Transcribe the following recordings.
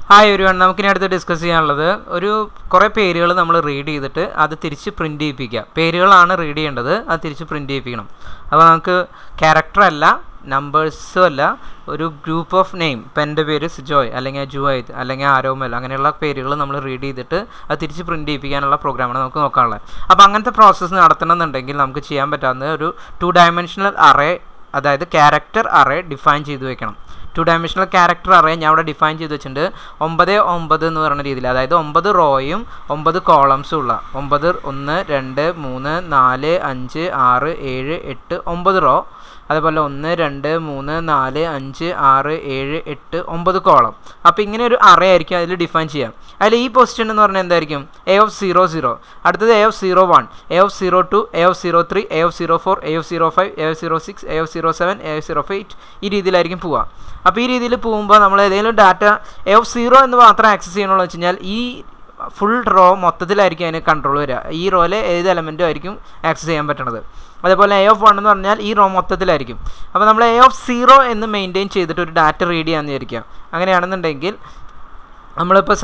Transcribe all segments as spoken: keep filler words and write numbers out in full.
Hi everyone, നമുക്കിനി അടുത്ത് discuss ചെയ്യാനുള്ളത് ഒരു കുറേ പേരുകൾ നമ്മൾ റീഡ് ചെയ്തിട്ട് അത് തിരിച്ച് പ്രിൻറ്റ് ചെയ്യിപ്പിക്കുക. പേരുകളാണ് റീഡ് ചെയ്യേണ്ടത്, അത് തിരിച്ച് പ്രിൻറ്റ് ചെയ്യിപ്പിക്കണം. അപ്പോൾ നമുക്ക് ക്യാരക്ടറല്ല, നമ്പേഴ്സും അല്ല, ഒരു ഗ്രൂപ്പ് ഓഫ് നെയിം. ഇപ്പം എൻ്റെ പേര് സിജോയ് അല്ലെങ്കിൽ ജുവൈദ് അല്ലെങ്കിൽ ആരോമൽ, അങ്ങനെയുള്ള പേരുകൾ നമ്മൾ റീഡ് ചെയ്തിട്ട് അത് തിരിച്ച് പ്രിൻറ്റ് ചെയ്യിപ്പിക്കാനുള്ള പ്രോഗ്രാമാണ് നമുക്ക് നോക്കാനുള്ളത്. അപ്പോൾ അങ്ങനത്തെ പ്രോസസ്സ് നടത്തണമെന്നുണ്ടെങ്കിൽ നമുക്ക് ചെയ്യാൻ പറ്റാവുന്ന ഒരു ടു ഡയമെൻഷണൽ അറേ, അതായത് ക്യാരക്ടർ അറേ ഡിഫൈൻ ചെയ്ത് വെക്കണം. ടു ഡയമെൻഷണൽ ക്യാരക്ടർ അറേ ഞാൻ ഇവിടെ ഡിഫൈൻ ചെയ്ത് വെച്ചിട്ടുണ്ട്. ഒമ്പത് ഒമ്പത് എന്ന് പറയുന്ന രീതിയിൽ, അതായത് ഒമ്പത് റോയും ഒമ്പത് കോളംസും ഉള്ള ഒമ്പത് ഒന്ന് രണ്ട് മൂന്ന് നാല് അഞ്ച് ആറ് ഏഴ് എട്ട് ഒമ്പത് റോ, അതേപോലെ ഒന്ന് രണ്ട് മൂന്ന് നാല് അഞ്ച് ആറ് ഏഴ് എട്ട് ഒമ്പത് കോളം. അപ്പോൾ ഇങ്ങനെ ഒരു അറേ ആയിരിക്കും അതിൽ ഡിഫൈൻ ചെയ്യാം. അതിൽ ഈ പൊസിഷൻ എന്ന് പറഞ്ഞാൽ എന്തായിരിക്കും? എ ഓഫ് സീറോ സീറോ, അടുത്തത് A of zero one, A of zero two, A of zero three, A of zero four, A of zero five, A of zero six, A of zero seven, A of zero eight, ഈ രീതിയിലായിരിക്കും പോവുക. അപ്പോൾ ഈ രീതിയിൽ പോകുമ്പോൾ നമ്മൾ ഏതെങ്കിലും data a of zero എന്ന് മാത്രം ആക്സസ് ചെയ്യണമെന്ന് വെച്ച് കഴിഞ്ഞാൽ ഈ ഫുൾ റോ മൊത്തത്തിലായിരിക്കും അതിന് കൺട്രോൾ വരിക. ഈ റോയിലെ ഏത് എലമെൻറ്റും ആയിരിക്കും ആക്സസ് ചെയ്യാൻ പറ്റണത്. അതേപോലെ എ ഓഫ് വൺ എന്ന് പറഞ്ഞാൽ ഈ റോ മൊത്തത്തിലായിരിക്കും. അപ്പോൾ നമ്മൾ എ ഓഫ് സീറോ എന്ന് മെയിൻറ്റെയിൻ ചെയ്തിട്ട് ഒരു ഡാറ്റ റീഡ് ചെയ്യാമെന്ന് വിചാരിക്കാം. അങ്ങനെയാണെന്നുണ്ടെങ്കിൽ നമ്മളിപ്പോൾ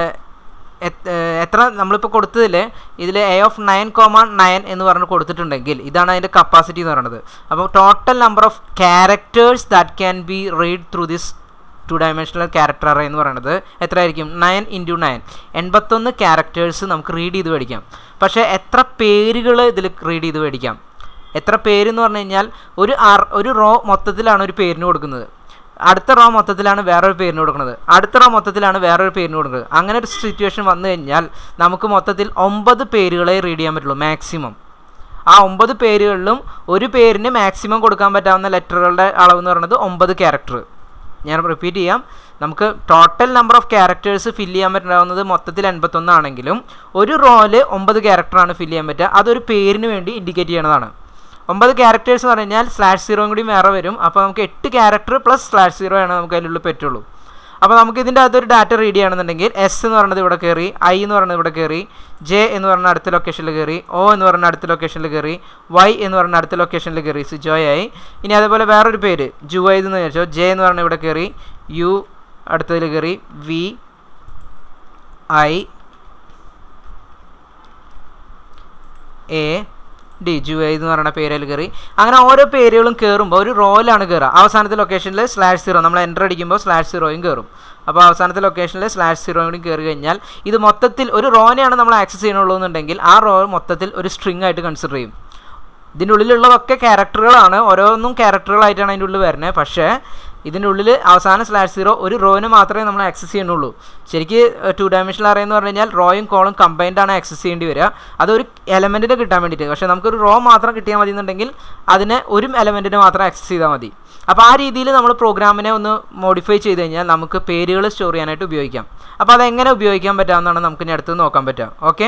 എത്ര നമ്മളിപ്പോൾ കൊടുത്തതിൽ ഇതിൽ A of nine comma nine എന്ന് പറഞ്ഞ് കൊടുത്തിട്ടുണ്ടെങ്കിൽ ഇതാണ് അതിൻ്റെ കപ്പാസിറ്റി എന്ന് പറയുന്നത്. അപ്പോൾ total number of characters that can be read through this two dimensional character array എന്ന് പറയുന്നത് എത്രയായിരിക്കും? നയൻ ഇൻറ്റു നയൻ, എൺപത്തൊന്ന് ക്യാരക്ടേഴ്സ് നമുക്ക് റീഡ് ചെയ്ത് മേടിക്കാം. പക്ഷേ എത്ര പേരുകൾ ഇതിൽ റീഡ് ചെയ്ത് മേടിക്കാം? എത്ര പേര് എന്ന് പറഞ്ഞു കഴിഞ്ഞാൽ ഒരു ആർ ഒരു റോ മൊത്തത്തിലാണ് ഒരു പേരിന് കൊടുക്കുന്നത്, അടുത്ത റോ മൊത്തത്തിലാണ് വേറൊരു പേരിന് കൊടുക്കുന്നത്, അടുത്ത റോ മൊത്തത്തിലാണ് വേറൊരു പേരിന് കൊടുക്കുന്നത്. അങ്ങനെ ഒരു സിറ്റുവേഷൻ വന്നു കഴിഞ്ഞാൽ നമുക്ക് മൊത്തത്തിൽ ഒമ്പത് പേരുകളെ റീഡ് ചെയ്യാൻ പറ്റുള്ളൂ മാക്സിമം. ആ ഒമ്പത് പേരുകളിലും ഒരു പേരിന് മാക്സിമം കൊടുക്കാൻ പറ്റാവുന്ന ലെറ്ററുകളുടെ അളവ് എന്ന് പറയുന്നത് ഒമ്പത് ക്യാരക്ടർ. ഞാൻ റിപ്പീറ്റ് ചെയ്യാം, നമുക്ക് total number of characters fill ചെയ്യാൻ പറ്റാവുന്നത് മൊത്തത്തിൽ എൺപത്തൊന്നാണെങ്കിലും ഒരു റോയിൽ ഒമ്പത് ക്യാരക്ടറാണ് ഫില്ല് ചെയ്യാൻ പറ്റുക. അതൊരു പേരിന് വേണ്ടി ഇൻഡിക്കേറ്റ് ചെയ്യണതാണ്. ഒമ്പത് ക്യാരക്ടേഴ്സ് എന്ന് പറഞ്ഞു കഴിഞ്ഞാൽ സ്ലാഷ് സീറോയും കൂടി വേറെ വരും. അപ്പോൾ നമുക്ക് എട്ട് ക്യാരക്ടർ പ്ലസ് സ്ലാഷ് സീറോ ആണ് നമുക്ക് അതിലുള്ള പറ്റുള്ളൂ. അപ്പോൾ നമുക്ക് ഇതിൻ്റെ അകത്തൊരു ഡാറ്റ റീഡ് ചെയ്യുകയാണെന്നുണ്ടെങ്കിൽ എസ് എന്ന് പറയുന്നത് ഇവിടെ കയറി, ഐ എന്ന് പറയുന്നത് ഇവിടെ കയറി, ജെ എന്ന് പറഞ്ഞ അടുത്ത ലൊക്കേഷനിൽ കയറി, ഒ എന്ന് പറഞ്ഞ അടുത്ത ലൊക്കേഷനിൽ കയറി, വൈ എന്ന് പറഞ്ഞ അടുത്ത ലൊക്കേഷനിൽ കയറി, സിജോയ് ആയി. ഇനി അതേപോലെ വേറൊരു പേര് ജുവൈദ് എന്ന് വിചാരിച്ചോ, ജെ എന്ന് പറഞ്ഞാൽ ഇവിടെ കയറി, യു അടുത്തതിൽ കയറി, V, I, A, D, Juvaid എന്ന് പറയുന്ന പേരിൽ കയറി. അങ്ങനെ ഓരോ പേരുകളും കയറുമ്പോൾ ഒരു റോയിലാണ് കയറുക. അവസാനത്തെ ലൊക്കേഷനിൽ സ്ലാഷ് സീറോ നമ്മൾ എൻ്റർ അടിക്കുമ്പോൾ സ്ലാഷ് സീറോയും കയറും. അപ്പോൾ അവസാനത്തെ ലൊക്കേഷനിൽ സ്ലാഷ് സീറോയും കൂടി കയറി കഴിഞ്ഞാൽ ഇത് മൊത്തത്തിൽ ഒരു റോനെയാണ് നമ്മൾ ആക്സസ് ചെയ്യണുള്ളൂ എന്നുണ്ടെങ്കിൽ ആ റോ മൊത്തത്തിൽ ഒരു സ്ട്രിങ് ആയിട്ട് കൺസിഡർ ചെയ്യും. ഇതിൻ്റെ ഉള്ളിലുള്ളതൊക്കെ ക്യാരക്ടറുകളാണ്, ഓരോന്നും ക്യാരക്ടറുകളായിട്ടാണ് അതിൻ്റെ ഉള്ളിൽ വരുന്നത്. പക്ഷേ ഇതിൻ്റെ ഉള്ളിൽ അവസാന സ്ലാഷ് സീറോ ഒരു റോയിന് മാത്രമേ നമ്മൾ ആക്സസ് ചെയ്യണുള്ളൂ. ശരിക്ക് ടു ഡയമെൻഷണൽ അറേ എന്ന് പറഞ്ഞു കഴിഞ്ഞാൽ റോയും കോളും കമ്പൈൻഡ് ആണ് ആക്സസ് ചെയ്യേണ്ടി വരിക, അതൊരു എലമെൻറ്റിന് കിട്ടാൻ വേണ്ടിയിട്ട്. പക്ഷേ നമുക്കൊരു റോ മാത്രം കിട്ടിയാൽ മതി എന്നുണ്ടെങ്കിൽ അതിനെ ഒരു എലമെൻറ്റിന് മാത്രം ആക്സസ് ചെയ്താൽ മതി. അപ്പോൾ ആ രീതിയിൽ നമ്മൾ പ്രോഗ്രാമിനെ ഒന്ന് മോഡിഫൈ ചെയ്ത് കഴിഞ്ഞാൽ നമുക്ക് പേരുകൾ സ്റ്റോർ ചെയ്യാനായിട്ട് ഉപയോഗിക്കാം. അപ്പോൾ അതെങ്ങനെ ഉപയോഗിക്കാൻ പറ്റാമെന്നാണ് നമുക്ക് ഇനി അടുത്ത് നോക്കാൻ പറ്റുക. ഓക്കെ,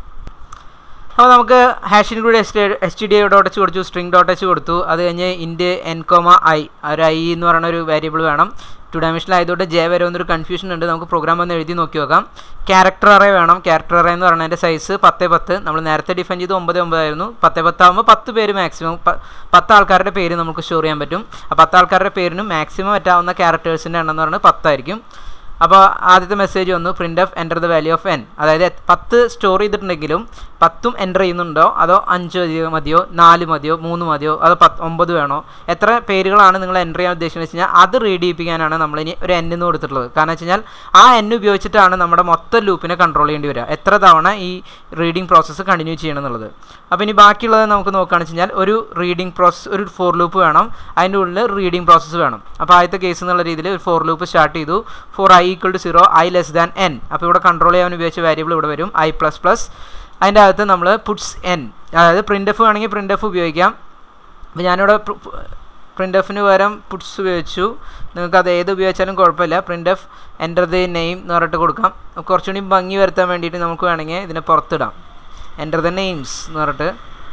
അപ്പോൾ നമുക്ക് ഹാഷിന് കൂടി S S T D I dot H കൊടുത്തു, സ്ട്രിങ് ഡോട്ട് എച്ച് കൊടുത്തു. അത് കഴിഞ്ഞ് ഇൻറ്റ് എൻ കോമ ഐ, ഒരു ഐ എന്ന് പറയുന്ന ഒരു വേരിയബിൾ വേണം. ടു ഡയമെൻഷണൽ ആയതുകൊണ്ട് ജെ വരെ ഒന്നൊരു കൺഫ്യൂഷൻ ഉണ്ട്. നമുക്ക് പ്രോഗ്രാം ഒന്ന് എഴുതി നോക്കി നോക്കാം. ക്യാരക്ടർ അറേ വേണം. ക്യാരക്ടർ അറേ എന്ന് പറയുന്നതിൻ്റെ സൈസ് പത്ത് പത്ത്. നമ്മൾ നേരത്തെ ഡിഫൈൻ ചെയ്ത് ഒമ്പത് ഒമ്പതായിരുന്നു. പത്ത് പത്താകുമ്പോൾ പത്ത് പേര് മാക്സിമം, പത്ത് ആൾക്കാരുടെ പേര് നമുക്ക് സ്റ്റോർ ചെയ്യാൻ പറ്റും. ആ പത്ത് ആൾക്കാരുടെ പേരിനും മാക്സിമം പറ്റാവുന്ന ക്യാരക്ടേഴ്സിൻ്റെ എണ്ണം എന്ന് പറയുന്നത് പത്തായിരിക്കും. അപ്പോൾ ആദ്യത്തെ മെസ്സേജ് വന്നു, print of enter the value of n. അതായത് പത്ത് സ്റ്റോർ ചെയ്തിട്ടുണ്ടെങ്കിലും പത്തും എൻ്റർ ചെയ്യുന്നുണ്ടോ, അതോ അഞ്ച് മതിയോ, നാല് മതിയോ, മൂന്ന് മതിയോ, അതോ പത്ത് ഒമ്പത് വേണോ, എത്ര പേരുകളാണ് നിങ്ങൾ എൻ്റർ ചെയ്യാൻ ഉദ്ദേശിക്കുന്നത് വെച്ച് കഴിഞ്ഞാൽ അത് റീഡ് ചെയ്യിപ്പിക്കാനാണ് നമ്മളിനി ഒരു എൻ എന്ന് കൊടുത്തിട്ടുള്ളത്. കാരണം വെച്ച് കഴിഞ്ഞാൽ ആ എൻ ഉപയോഗിച്ചിട്ടാണ് നമ്മുടെ മൊത്തം ലൂപ്പിനെ കൺട്രോൾ ചെയ്യേണ്ടി വരിക, എത്ര തവണ ഈ റീഡിങ് പ്രോസസ്സ് കണ്ടിന്യൂ ചെയ്യണം എന്നുള്ളത്. അപ്പോൾ ഇനി ബാക്കിയുള്ളത് നമുക്ക് നോക്കുകയാണെന്ന് വെച്ച് കഴിഞ്ഞാൽ ഒരു റീഡിങ് പ്രോസസ്സ്, ഒരു ഫോർ ലൂപ്പ് വേണം, അതിൻ്റെ ഉള്ളിൽ റീഡിങ് പ്രോസസ്സ് വേണം. അപ്പോൾ ആദ്യത്തെ കേസ് എന്നുള്ള രീതിയിൽ ഒരു ഫോർ ലൂപ്പ് സ്റ്റാർട്ട് ചെയ്തു. For i equal to zero, i less than n. അപ്പോൾ ഇവിടെ കൺട്രോൾ ചെയ്യാൻ ഉപയോഗിച്ച വേരിയബിൾ ഇവിടെ വരും, ഐ പ്ലസ് പ്ലസ്. അതിൻ്റെ അകത്ത് നമ്മൾ പുട്സ് എൻ, അതായത് പ്രിൻ്റ് എഫ് വേണമെങ്കിൽ പ്രിൻ്റ് എഫ് ഉപയോഗിക്കാം. അപ്പോൾ ഞാനിവിടെ പ്രിൻ്റ് എഫിന് പകരം പുട്സ് ഉപയോഗിച്ചു. നിങ്ങൾക്ക് അത് ഏത് ഉപയോഗിച്ചാലും കുഴപ്പമില്ല. Print f enter the name എന്ന് പറഞ്ഞിട്ട് കൊടുക്കാം. കുറച്ചുകൂടി ഭംഗി വരുത്താൻ വേണ്ടിയിട്ട് നമുക്ക് വേണമെങ്കിൽ ഇതിനെ പുറത്തിടാം. എൻ്റർ ദി നെയിംസ് എന്ന് പറഞ്ഞിട്ട്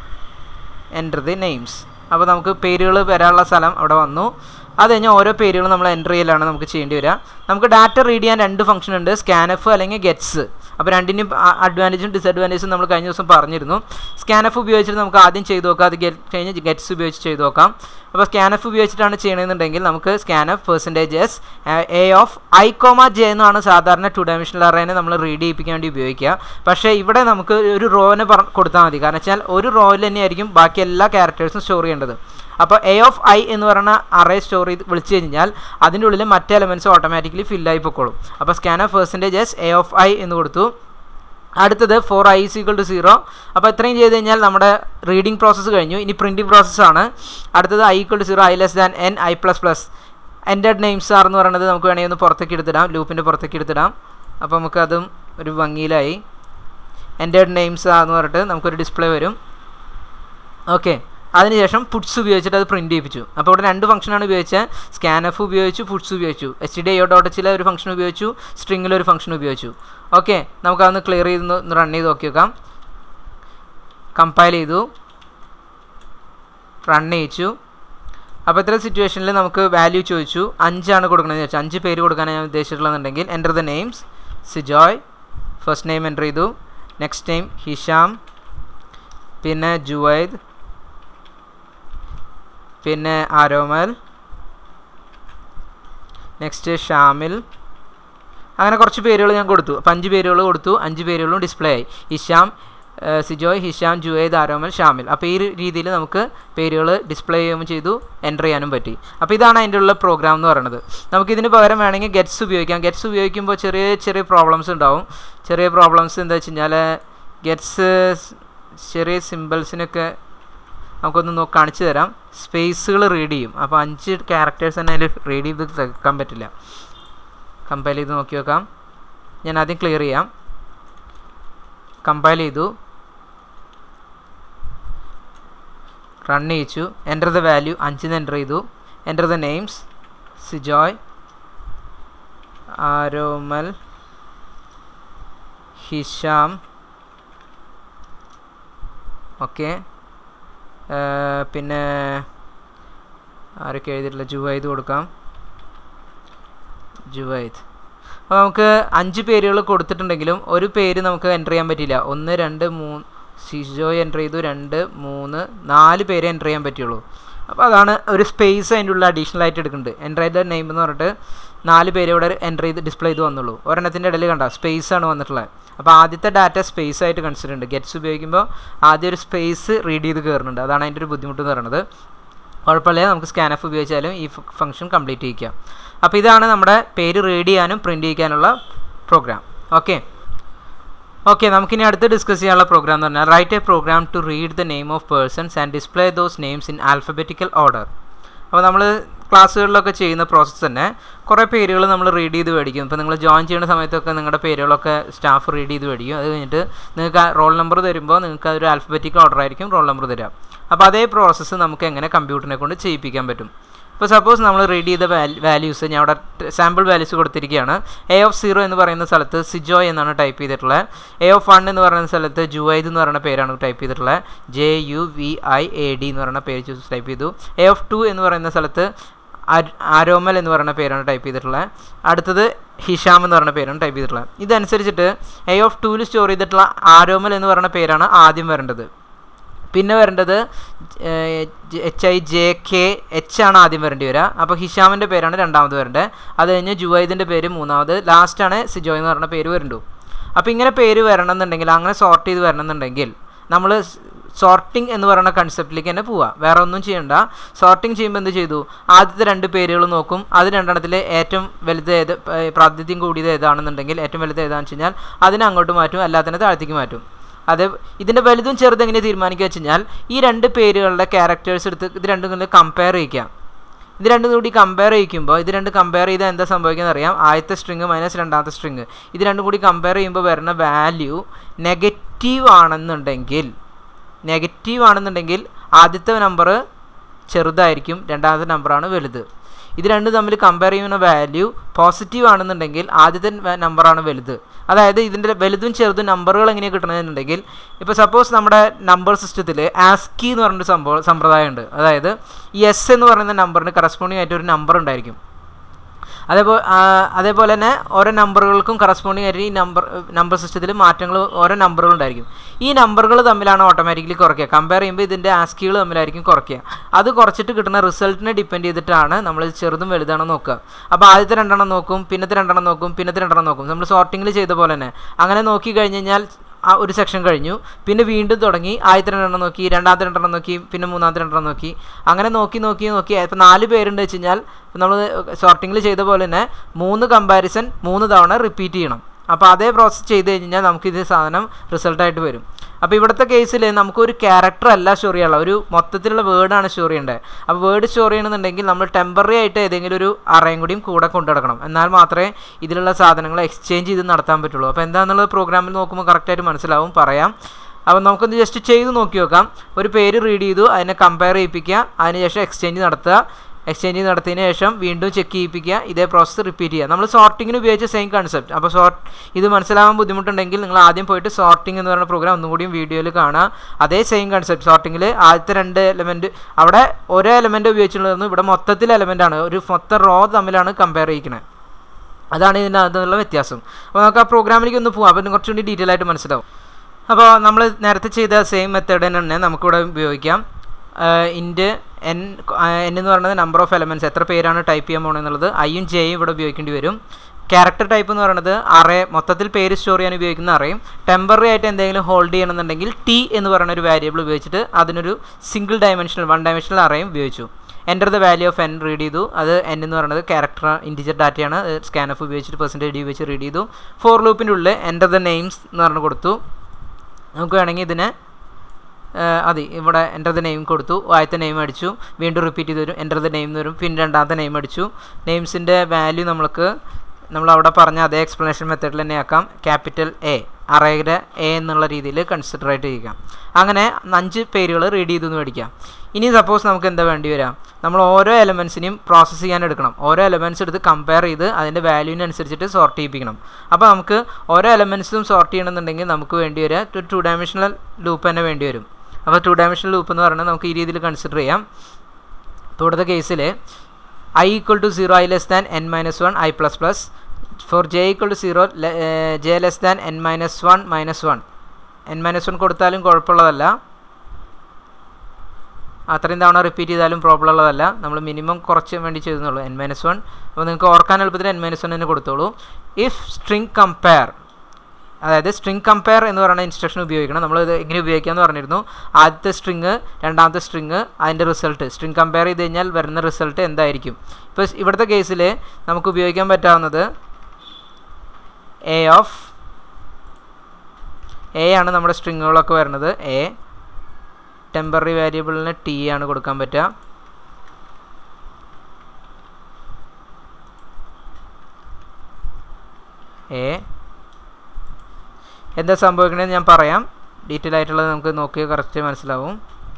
എൻ്റർ ദി നെയിംസ്. അപ്പോൾ നമുക്ക് പേരുകൾ വരാനുള്ള സ്ഥലം അവിടെ വന്നു. അത് കഴിഞ്ഞാൽ ഓരോ പേരുകളും നമ്മൾ എൻ്റർ ചെയ്യലാണ് നമുക്ക് ചെയ്യേണ്ടി വരിക. നമുക്ക് ഡാറ്റ റീഡ് ചെയ്യാൻ രണ്ട് ഫംഗ്ഷൻ ഉണ്ട്, സ്കാനഫ് അല്ലെങ്കിൽ ഗെറ്റ്സ്. അപ്പോൾ രണ്ടിനും അഡ്വാൻറ്റേജും ഡിസഡ്വാൻറ്റേജും നമ്മൾ കഴിഞ്ഞ ദിവസം പറഞ്ഞിരുന്നു. സ്കാനഫ് ഉപയോഗിച്ചിട്ട് നമുക്ക് ആദ്യം ചെയ്ത് നോക്കാം, അത് ഗെറ്റ് കഴിഞ്ഞ് ഗെറ്റ്സ് ഉപയോഗിച്ച് ചെയ്ത് നോക്കാം. അപ്പോൾ സ്കാനഫ് ഉപയോഗിച്ചിട്ടാണ് ചെയ്യണമെന്നുണ്ടെങ്കിൽ നമുക്ക് scanf percentage s a of i comma j എന്നാണ് സാധാരണ ടു ഡയമെൻഷണൽ അറേനെ നമ്മൾ റീഡ് ചെയ്യിപ്പിക്കാൻ വേണ്ടി ഉപയോഗിക്കുക. പക്ഷേ ഇവിടെ നമുക്ക് ഒരു റോനെ പറ കൊടുത്താൽ മതി. കാരണം വെച്ചാൽ ഒരു റോയിൽ തന്നെയായിരിക്കും ബാക്കി എല്ലാ ക്യാരക്ടേഴ്സും സ്റ്റോർ ചെയ്യേണ്ടത്. അപ്പോൾ എ ഓഫ് ഐ എന്ന് പറയുന്ന അറേ സ്റ്റോർ ചെയ്ത് വിളിച്ചു കഴിഞ്ഞാൽ അതിൻ്റെ ഉള്ളിൽ മറ്റ് എലമെൻറ്റ്സ് ഓട്ടോമാറ്റിക്കലി ഫില്ലായി പൊക്കോളും. അപ്പോൾ scanf percentage s a of i എന്ന് കൊടുത്തു. അടുത്തത് for i is equal to zero. അപ്പോൾ ഇത്രയും ചെയ്ത് കഴിഞ്ഞാൽ നമ്മുടെ റീഡിംഗ് പ്രോസസ്സ് കഴിഞ്ഞു. ഇനി പ്രിൻറ്റിംഗ് പ്രോസസ്സാണ്. അടുത്തത് i equal to zero, i less than n, i plus plus. Entered names are എന്ന് പറയുന്നത് നമുക്ക് വേണമെങ്കിൽ ഒന്ന് പുറത്തേക്ക് എടുത്തിടാം, ലൂപ്പിൻ്റെ പുറത്തേക്ക് എടുത്തിടാം. അപ്പോൾ നമുക്കതും ഒരു ഭംഗിയിലായി. എൻറ്റഡ് നെയിംസ് ആർ എന്ന് പറഞ്ഞിട്ട് നമുക്കൊരു ഡിസ്പ്ലേ വരും. ഓക്കെ, അതിനുശേഷം പുട്സ് ഉപയോഗിച്ചിട്ട് അത് പ്രിൻറ്റ് ചെയ്യിപ്പിച്ചു. അപ്പോൾ ഇവിടെ രണ്ട് ഫംഗ്ഷനാണ് ഉപയോഗിച്ചത്. സ്കാനഫ് ഉപയോഗിച്ചു, പുട്സ് ഉപയോഗിച്ചു. എച്ച് ഡി ഐ ഡോട്ട് എച്ചിലെ ഒരു ഫംഗ്ഷൻ ഉപയോഗിച്ചു, സ്ട്രിങ്ങിലൊരു ഫംഗ്ഷൻ ഉപയോഗിച്ചു. ഓക്കെ, നമുക്കതൊന്ന് ക്ലിയർ ചെയ്ത് ഒന്ന് റൺ ചെയ്ത് നോക്കി നോക്കാം. കമ്പൈൽ ചെയ്തു, റൺ ചെയ്യിച്ചു. അപ്പോൾ ഇത്ര സിറ്റുവേഷനിൽ നമുക്ക് വാല്യൂ ചോദിച്ചു. അഞ്ചാണ് കൊടുക്കണമെന്ന് ചോദിച്ചു. അഞ്ച് പേര് കൊടുക്കാനാണ് ഞാൻ ഉദ്ദേശിച്ചിട്ടുള്ളതെന്നുണ്ടെങ്കിൽ enter the names. Sijoy first name enter ചെയ്തു. നെക്സ്റ്റ് നെയിം ഹിഷാം, പിന്നെ ജുവൈദ്, പിന്നെ ആരോമൽ, നെക്സ്റ്റ് ഷാമിൽ. അങ്ങനെ കുറച്ച് പേരുകൾ ഞാൻ കൊടുത്തു. അപ്പം അഞ്ച് പേരുകൾ കൊടുത്തു. അഞ്ച് പേരുകളും ഡിസ്പ്ലേ ആയി. ഹിഷാം, സിജോയ്, ഹിഷാം, ജുവൈദ്, ആരോമൽ, ഷാമിൽ. അപ്പോൾ ഈ രീതിയിൽ നമുക്ക് പേരുകൾ ഡിസ്പ്ലേ ചെയ്യുകയും ചെയ്തു, എൻ്റർ ചെയ്യാനും പറ്റി. അപ്പോൾ ഇതാണ് അതിൻ്റെ ഉള്ള പ്രോഗ്രാം എന്ന് പറയുന്നത്. നമുക്കിതിന് പകരം വേണമെങ്കിൽ ഗെറ്റ്സ് ഉപയോഗിക്കാം. ഗെറ്റ്സ് ഉപയോഗിക്കുമ്പോൾ ചെറിയ ചെറിയ പ്രോബ്ലംസ് ഉണ്ടാവും. ചെറിയ പ്രോബ്ലംസ് എന്താ വെച്ച് കഴിഞ്ഞാൽ ഗെറ്റ്സ് ചെറിയ സിമ്പിൾസിനൊക്കെ നമുക്കൊന്ന് നോ കാണിച്ചു തരാം. സ്പേസുകൾ റീഡ് ചെയ്യും. അപ്പോൾ അഞ്ച് ക്യാരക്ടേഴ്സ് തന്നെ അതിൽ റീഡ് ചെയ്ത് തീർക്കാൻ പറ്റില്ല. കമ്പൈൽ ചെയ്ത് നോക്കി നോക്കാം. ഞാൻ ആദ്യം ക്ലിയർ ചെയ്യാം. കമ്പൈൽ ചെയ്തു, റൺ ചെയ്യിച്ചു. എൻ്റർ ദ വാല്യൂ അഞ്ചിന്ന് എൻ്റർ ചെയ്തു. Enter the names Sijoy, Aromal, Hisham. Okay, പിന്നെ ആരൊക്കെ എഴുതിയിട്ടില്ല, ജുവൈദ് കൊടുക്കാം, ജുവൈദ്. അപ്പോൾ നമുക്ക് അഞ്ച് പേരുകൾ കൊടുത്തിട്ടുണ്ടെങ്കിലും ഒരു പേര് നമുക്ക് എൻ്റർ ചെയ്യാൻ പറ്റില്ല. ഒന്ന് രണ്ട് മൂന്ന് സിജോയ് എൻ്റർ ചെയ്തു, രണ്ട് മൂന്ന് നാല് പേരെ എൻ്റർ ചെയ്യാൻ പറ്റുള്ളൂ. അപ്പോൾ അതാണ് ഒരു സ്പേസ് അതിൻ്റെ ഉള്ള അഡീഷണൽ ആയിട്ട് എടുക്കുന്നുണ്ട്. എൻ്റർ ചെയ്ത നെയിം എന്ന് പറഞ്ഞിട്ട് നാല് പേര് ഇവിടെ എൻ്റർ ചെയ്ത് ഡിസ്പ്ലേ ചെയ്ത് വന്നുള്ളൂ. ഒരെണ്ണത്തിൻ്റെ ഇടയിൽ കണ്ട സ്പേസ് ആണ് വന്നിട്ടുള്ളത്. അപ്പോൾ ആദ്യത്തെ ഡാറ്റ സ്പേസ് ആയിട്ട് കൺസിഡർ ഉണ്ട്. ഗെറ്റ്സ് ഉപയോഗിക്കുമ്പോൾ ആദ്യം ഒരു സ്പേസ് റീഡ് ചെയ്ത് കയറുന്നുണ്ട്. അതാണ് അതിൻ്റെ ഒരു ബുദ്ധിമുട്ട് എന്ന് പറയുന്നത്. കുഴപ്പമില്ല, നമുക്ക് സ്കാനഫ് ഉപയോഗിച്ചാലും ഈ ഫംഗ്ഷൻ കംപ്ലീറ്റ് ചെയ്യിക്കാം. അപ്പോൾ ഇതാണ് നമ്മുടെ പേര് റീഡ് ചെയ്യാനും പ്രിൻറ്റ് ചെയ്യിക്കാനുള്ള പ്രോഗ്രാം. ഓക്കെ ഓക്കെ നമുക്കിനി അടുത്ത് ഡിസ്കസ് ചെയ്യാനുള്ള പ്രോഗ്രാം എന്ന് പറഞ്ഞാൽ write a program to read the name of persons and display those names in alphabetical order. അപ്പോൾ നമ്മൾ ക്ലാസ്സുകളിലൊക്കെ ചെയ്യുന്ന പ്രോസസ്സ് തന്നെ കുറേ പേരുകൾ നമ്മൾ റീഡ് ചെയ്ത് മേടിക്കും. ഇപ്പോൾ നിങ്ങൾ ജോയിൻ ചെയ്യുന്ന സമയത്തൊക്കെ നിങ്ങളുടെ പേരുകളൊക്കെ സ്റ്റാഫ് റീഡ് ചെയ്ത് മേടിക്കും. അത് കഴിഞ്ഞിട്ട് നിങ്ങൾക്ക് റോൾ നമ്പർ തരുമ്പോൾ നിങ്ങൾക്ക് അതൊരു ആൽഫബറ്റിക്കൽ ഓർഡർ ആയിരിക്കും റോൾ നമ്പർ തരിക. അപ്പോൾ അതേ പ്രോസസ്സ് നമുക്ക് എങ്ങനെ കമ്പ്യൂട്ടറിനെ കൊണ്ട് ചെയ്യിപ്പിക്കാൻ പറ്റും. ഇപ്പോൾ സപ്പോസ് നമ്മൾ റീഡ് ചെയ്ത വാല്യൂസ് ഞാൻ അവിടെ സാമ്പിൾ വാല്യൂസ് കൊടുത്തിരിക്കുകയാണ്. എ ഓഫ് സീറോ എന്ന് പറയുന്ന സ്ഥലത്ത് സിജോയ് എന്നാണ് ടൈപ്പ് ചെയ്തിട്ടുള്ളത്. എ ഓഫ് വൺ എന്ന് പറയുന്ന സ്ഥലത്ത് ജുവൈദ് എന്ന് പറയുന്ന പേരാണ് ടൈപ്പ് ചെയ്തിട്ടുള്ളത്. J U V I A D എന്ന് പറയുന്ന പേര് ചൂസ് ടൈപ്പ് ചെയ്തു. എ ഓഫ് ടു എന്ന് പറയുന്ന സ്ഥലത്ത് ആരോമൽ എന്ന് പറയുന്ന പേരാണ് ടൈപ്പ് ചെയ്തിട്ടുള്ളത്. അടുത്തത് ഹിഷാം എന്ന് പറയുന്ന പേരാണ് ടൈപ്പ് ചെയ്തിട്ടുള്ളത്. ഇതനുസരിച്ചിട്ട് എ ഓഫ് ടുവിൽ സ്റ്റോർ ചെയ്തിട്ടുള്ള ആരോമൽ എന്ന് പറയുന്ന പേരാണ് ആദ്യം വരേണ്ടത്. പിന്നെ വരേണ്ടത് H I J K H ആണ് ആദ്യം വരേണ്ടി വരിക. അപ്പോൾ ഹിഷാമിൻ്റെ പേരാണ് രണ്ടാമത് വരേണ്ടത്. അത് കഴിഞ്ഞ് ജുവൈദിൻ്റെ പേര് മൂന്നാമത്, ലാസ്റ്റാണ് സിജോയ് എന്ന് പറയുന്ന പേര് വരുന്നുള്ളൂ. അപ്പോൾ ഇങ്ങനെ പേര് വരണം എന്നുണ്ടെങ്കിൽ, അങ്ങനെ സോർട്ട് ചെയ്ത് വരണം എന്നുണ്ടെങ്കിൽ നമ്മൾ സോർട്ടിംഗ് എന്ന് പറയുന്ന കൺസെപ്റ്റിലേക്ക് തന്നെ പോവുക. വേറെ ഒന്നും ചെയ്യണ്ട. സോർട്ടിംഗ് ചെയ്യുമ്പോൾ എന്ത് ചെയ്തു, ആദ്യത്തെ രണ്ട് പേരുകൾ നോക്കും. അത് രണ്ടെണ്ണത്തിൽ ഏറ്റവും വലുത് ഏത്, പ്രാതിനിധ്യം കൂടിയത് ഏതാണെന്നുണ്ടെങ്കിൽ ഏറ്റവും വലുത് ഏതാണെന്ന് വെച്ച് കഴിഞ്ഞാൽ അതിനെ അങ്ങോട്ട് മാറ്റും, അല്ലാത്തതിനെ താഴത്തേക്ക് മാറ്റും. അത് ഇതിൻ്റെ വലുതും ചെറുതും എങ്ങനെ തീരുമാനിക്കുക വെച്ച് കഴിഞ്ഞാൽ ഈ രണ്ട് പേരുകളുടെ ക്യാരക്ടേഴ്സ് എടുത്ത് ഇത് രണ്ടും കൂടി കമ്പയർ ചെയ്യിക്കാം. ഇത് രണ്ടും കൂടി കമ്പയർ ചെയ്യിക്കുമ്പോൾ ഇത് രണ്ട് കമ്പയർ ചെയ്താൽ എന്താ സംഭവിക്കുന്നത് അറിയാം. ആദ്യത്തെ സ്ട്രിങ് മൈനസ് രണ്ടാമത്തെ സ്ട്രിങ്, ഇത് രണ്ടും കൂടി കമ്പയർ ചെയ്യുമ്പോൾ വരുന്ന വാല്യൂ നെഗറ്റീവ് ആണെന്നുണ്ടെങ്കിൽ നെഗറ്റീവ് ആണെന്നുണ്ടെങ്കിൽ ആദ്യത്തെ നമ്പർ ചെറുതായിരിക്കും, രണ്ടാമത്തെ നമ്പറാണ് വലുത്. ഇത് രണ്ടും തമ്മിൽ കമ്പയർ ചെയ്യുന്ന വാല്യൂ പോസിറ്റീവ് ആണെന്നുണ്ടെങ്കിൽ ആദ്യത്തെ നമ്പറാണ് വലുത്. അതായത് ഇതിൻ്റെ വലുതും ചെറുതും നമ്പറുകൾ എങ്ങനെയാണ് കിട്ടണമെന്നുണ്ടെങ്കിൽ, ഇപ്പോൾ സപ്പോസ് നമ്മുടെ നമ്പർ സിസ്റ്റത്തിൽ ആസ്കി എന്ന് പറഞ്ഞൊരു സംഭവം സമ്പ്രദായമുണ്ട്. അതായത് ഈ എസ് എന്ന് പറയുന്ന നമ്പറിന് കറസ്പോണ്ടിങ് ആയിട്ട് ഒരു നമ്പർ ഉണ്ടായിരിക്കും. അതേപോലെ അതേപോലെ തന്നെ ഓരോ നമ്പറുകൾക്കും കറസ്പോണ്ടിങ് ആയിട്ട് ഈ നമ്പർ നമ്പർ സിസ്റ്റത്തിൽ മാറ്റങ്ങൾ ഓരോ നമ്പറുകളുണ്ടായിരിക്കും. ഈ നമ്പറുകൾ തമ്മിലാണ് ഓട്ടോമാറ്റിക്കലി കുറയ്ക്കുക. കമ്പയർ ചെയ്യുമ്പോൾ ഇതിൻ്റെ ആസ്കികൾ തമ്മിലായിരിക്കും കുറയ്ക്കുക. അത് കുറച്ചിട്ട് കിട്ടുന്ന റിസൾട്ടിനെ ഡിപ്പെൻഡ് ചെയ്തിട്ടാണ് നമ്മൾ ചെറുതും വലുതാണോ നോക്കുക. അപ്പോൾ ആദ്യത്തെ രണ്ടെണ്ണം നോക്കും, പിന്നത്തെ രണ്ടെണ്ണം നോക്കും, പിന്നത്തെ രണ്ടെണ്ണം നോക്കും. നമ്മൾ സോർട്ടിങ്ങിൽ ചെയ്ത പോലെ തന്നെ അങ്ങനെ നോക്കി കഴിഞ്ഞ് കഴിഞ്ഞാൽ ആ ഒരു സെക്ഷൻ കഴിഞ്ഞു. പിന്നെ വീണ്ടും തുടങ്ങി ആദ്യത്തെ രണ്ടെണ്ണം നോക്കി, രണ്ടാമത്തെ രണ്ടെണ്ണം നോക്കി, പിന്നെ മൂന്നാമത്തെ രണ്ടെണ്ണം നോക്കി. അങ്ങനെ നോക്കി നോക്കി നോക്കി ഇപ്പോൾ നാല് പേരുണ്ട് വെച്ച് കഴിഞ്ഞാൽ നമ്മൾ സോർട്ടിങ്ങിൽ ചെയ്ത പോലെ തന്നെ മൂന്ന് കമ്പാരിസൺ മൂന്ന് തവണ റിപ്പീറ്റ് ചെയ്യണം. അപ്പോൾ അതേ പ്രോസസ്സ് ചെയ്ത് കഴിഞ്ഞാൽ നമുക്കിത് സാധനം റിസൾട്ടായിട്ട് വരും. അപ്പോൾ ഇവിടുത്തെ കേസിൽ നമുക്കൊരു ക്യാരക്ടർ അല്ല സ്റ്റോർ ചെയ്യാനുള്ള, ഒരു മൊത്തത്തിലുള്ള വേർഡാണ് സ്റ്റോർ ചെയ്യേണ്ടത്. അപ്പോൾ വേർഡ് സ്റ്റോർ ചെയ്യണമെന്നുണ്ടെങ്കിൽ നമ്മൾ ടെമ്പററി ആയിട്ട് ഏതെങ്കിലും ഒരു അറേയും കൂടിയും കൂടെ കൊണ്ടു നടക്കണം. എന്നാൽ മാത്രമേ ഇതിലുള്ള സാധനങ്ങൾ എക്സ്ചേഞ്ച് ചെയ്ത് നടത്താൻ പറ്റുള്ളൂ. അപ്പോൾ എന്താണെന്നുള്ളത് പ്രോഗ്രാമിൽ നോക്കുമ്പോൾ കറക്റ്റായിട്ട് മനസ്സിലാവും, പറയാം. അപ്പോൾ നമുക്കൊന്ന് ജസ്റ്റ് ചെയ്ത് നോക്കി നോക്കാം. ഒരു പേര് റീഡ് ചെയ്തു, അതിനെ കമ്പയർ ചെയ്യിപ്പിക്കുക, അതിനുശേഷം എക്സ്ചേഞ്ച് നടത്തുക. എക്സ്ചേഞ്ച് നടത്തിയതിന് ശേഷം വീണ്ടും ചെക്ക് ചെയ്യിപ്പിക്കുക. ഇതേ പ്രോസസ്സ് റിപ്പീറ്റ് ചെയ്യുക. നമ്മൾ സോർട്ടിങ്ങിന് ഉപയോഗിച്ച സെയിം കൺസെപ്റ്റ്. അപ്പോൾ സോർട്ട് ഇത് മനസ്സിലാവാൻ ബുദ്ധിമുട്ടുണ്ടെങ്കിൽ നിങ്ങൾ ആദ്യം പോയിട്ട് സോർട്ടിംഗ് എന്ന് പറയുന്ന പ്രോഗ്രാം ഒന്നും കൂടിയും വീഡിയോയിൽ കാണുക. അതേ സെയിം കൺസെപ്റ്റ്. സോർട്ടിങ്ങിൽ ആദ്യത്തെ രണ്ട് എലമെൻറ്റ് അവിടെ ഒരേ എലമെൻറ്റ് ഉപയോഗിച്ചുള്ളതെന്ന് ഇവിടെ മൊത്തത്തിൽ എലമെൻ്റാണ്, ഒരു മൊത്തം റോ തമ്മിലാണ് കമ്പയർ ചെയ്യിക്കുന്നത്. അതാണ് ഇതിനകത്തുള്ള വ്യത്യാസം. അപ്പോൾ നമുക്ക് ആ പ്രോഗ്രാമിലേക്ക് ഒന്ന് പോകാം. അപ്പോൾ കുറച്ചുകൂടി ഡീറ്റെയിൽ ആയിട്ട് മനസ്സിലാവും. അപ്പോൾ നമ്മൾ നേരത്തെ ചെയ്ത സെയിം മെത്തേഡ് തന്നെ നമുക്കിവിടെ ഉപയോഗിക്കാം. ഇൻറ്റ് എൻ എൻ എന്ന് പറയുന്നത് നമ്പർ ഓഫ് എലമെൻറ്റ്സ്, എത്ര പേരാണ് ടൈപ്പ് ചെയ്യാൻ പോകുന്നത്. ഐയും ജെയും ഇവിടെ ഉപയോഗിക്കേണ്ടി വരും. ക്യാരക്ടർ ടൈപ്പ് എന്ന് പറയുന്നത് അറേ, മൊത്തത്തിൽ പേര് സ്റ്റോർ ചെയ്യാൻ ഉപയോഗിക്കുന്ന അറേയും ടെമ്പററി ആയിട്ട് എന്തെങ്കിലും ഹോൾഡ് ചെയ്യണമെന്നുണ്ടെങ്കിൽ ടി എന്ന് പറയുന്ന ഒരു വേരിയബിൾ ഉപയോഗിച്ചിട്ട് അതിനൊരു സിംഗിൾ ഡയമെൻഷണൽ വൺ ഡയമെൻഷണൽ അറേയും ഉപയോഗിച്ചു. Enter the value of n read ചെയ്തു. അത് എൻ എന്ന് പറയുന്നത് ക്യാരക്ടർ ഇൻറ്റിജർ ഡാറ്റയാണ്. സ്കാൻ ഓഫ് ഉപയോഗിച്ചിട്ട് പെർസെൻറ്റേജ് ഡി വെച്ച് റീഡ് ചെയ്തു. ഫോർ ലൂപ്പിൻ്റെ ഉള്ളിൽ എൻ്റർ ദ നെയിംസ് എന്ന് പറഞ്ഞ് കൊടുത്തു. നമുക്ക് വേണമെങ്കിൽ ഇതിനെ അതെ ഇവിടെ എൻ്റർ ദ നെയിം കൊടുത്തു. ആദ്യത്തെ നെയിം അടിച്ചു, വീണ്ടും റിപ്പീറ്റ് ചെയ്ത് വരും, എൻ്റർ ദ നെയിം എന്ന് വരും, പിന്നെ രണ്ടാമത്തെ നെയിം അടിച്ചു. നെയിംസിൻ്റെ വാല്യൂ നമ്മൾക്ക് നമ്മളവിടെ പറഞ്ഞ അതേ എക്സ്പ്ലനേഷൻ മെത്തേഡിൽ തന്നെ ആക്കാം. ക്യാപിറ്റൽ എ, അറേയുടെ എ എന്നുള്ള രീതിയിൽ കൺസിഡർ ആയിട്ട് ചെയ്യാം. അങ്ങനെ അഞ്ച് പേരുകൾ റീഡ് ചെയ്തു എന്ന് മേടിക്കാം. ഇനി സപ്പോസ് നമുക്ക് എന്താ വേണ്ടി വരാം, നമ്മൾ ഓരോ എലമെൻസിനെയും പ്രോസസ്സ് ചെയ്യാൻ എടുക്കണം. ഓരോ എലമെൻറ്റ്സ് എടുത്ത് കമ്പയർ ചെയ്ത് അതിൻ്റെ വാല്യൂവിനനുസരിച്ചിട്ട് സോർട്ട് ചെയ്യിപ്പിക്കണം. അപ്പോൾ നമുക്ക് ഓരോ എലമെൻറ്റ്സും സോർട്ട് ചെയ്യണമെന്നുണ്ടെങ്കിൽ നമുക്ക് വേണ്ടി വരിക ഒരു ടു ഡയമെൻഷണൽ ലൂപ്പ് തന്നെ വേണ്ടി വരും. അപ്പോൾ ടു ഡയമെൻഷണൽ ലൂപ്പ് എന്ന് പറയുന്നത് നമുക്ക് ഈ രീതിയിൽ കൺസിഡർ ചെയ്യാം. ഇപ്പോൾ ഇവിടുത്തെ കേസിൽ i equal to zero i less than n minus one i plus plus, for j equal to zero j less than n minus one minus one. N minus one കൊടുത്താലും കുഴപ്പമുള്ളതല്ല, അത്രയും തവണ റിപ്പീറ്റ് ചെയ്താലും problem ഉള്ളതല്ല. നമ്മൾ minimum കുറച്ച് വേണ്ടി ചെയ്തെന്നുള്ളൂ, N minus one. അപ്പോൾ നിങ്ങൾക്ക് ഓർക്കാൻ എളുപ്പത്തിൽ എൻ മൈനസ് വൺ തന്നെ കൊടുത്തോളൂ. ഇഫ് സ്ട്രിങ് കമ്പയർ, അതായത് സ്ട്രിങ് കമ്പയർ എന്ന് പറയുന്ന ഇൻസ്ട്രക്ഷൻ ഉപയോഗിക്കണം. നമ്മൾ ഇത് എങ്ങനെ ഉപയോഗിക്കാമെന്ന് പറഞ്ഞിരുന്നു. ആദ്യത്തെ സ്ട്രിങ്, രണ്ടാമത്തെ സ്ട്രിങ്, അതിൻ്റെ റിസൾട്ട് സ്ട്രിങ് കമ്പയർ ചെയ്ത് കഴിഞ്ഞാൽ വരുന്ന റിസൾട്ട് എന്തായിരിക്കും. ഇപ്പോൾ ഇവിടുത്തെ കേസിൽ നമുക്ക് ഉപയോഗിക്കാൻ പറ്റാവുന്നത് എ ഓഫ് എ ആണ്. നമ്മുടെ സ്ട്രിങ്ങുകളൊക്കെ വരുന്നത് എ. ടെമ്പററി വേരിയബിളിന് ടി ആണ് കൊടുക്കാൻ പറ്റുക. എ എന്താ സംഭവിക്കണമെന്ന് ഞാൻ പറയാം. ഡീറ്റെയിൽ ആയിട്ടുള്ളത് നമുക്ക് നോക്കിയാൽ കറക്റ്റ് മനസ്സിലാവും.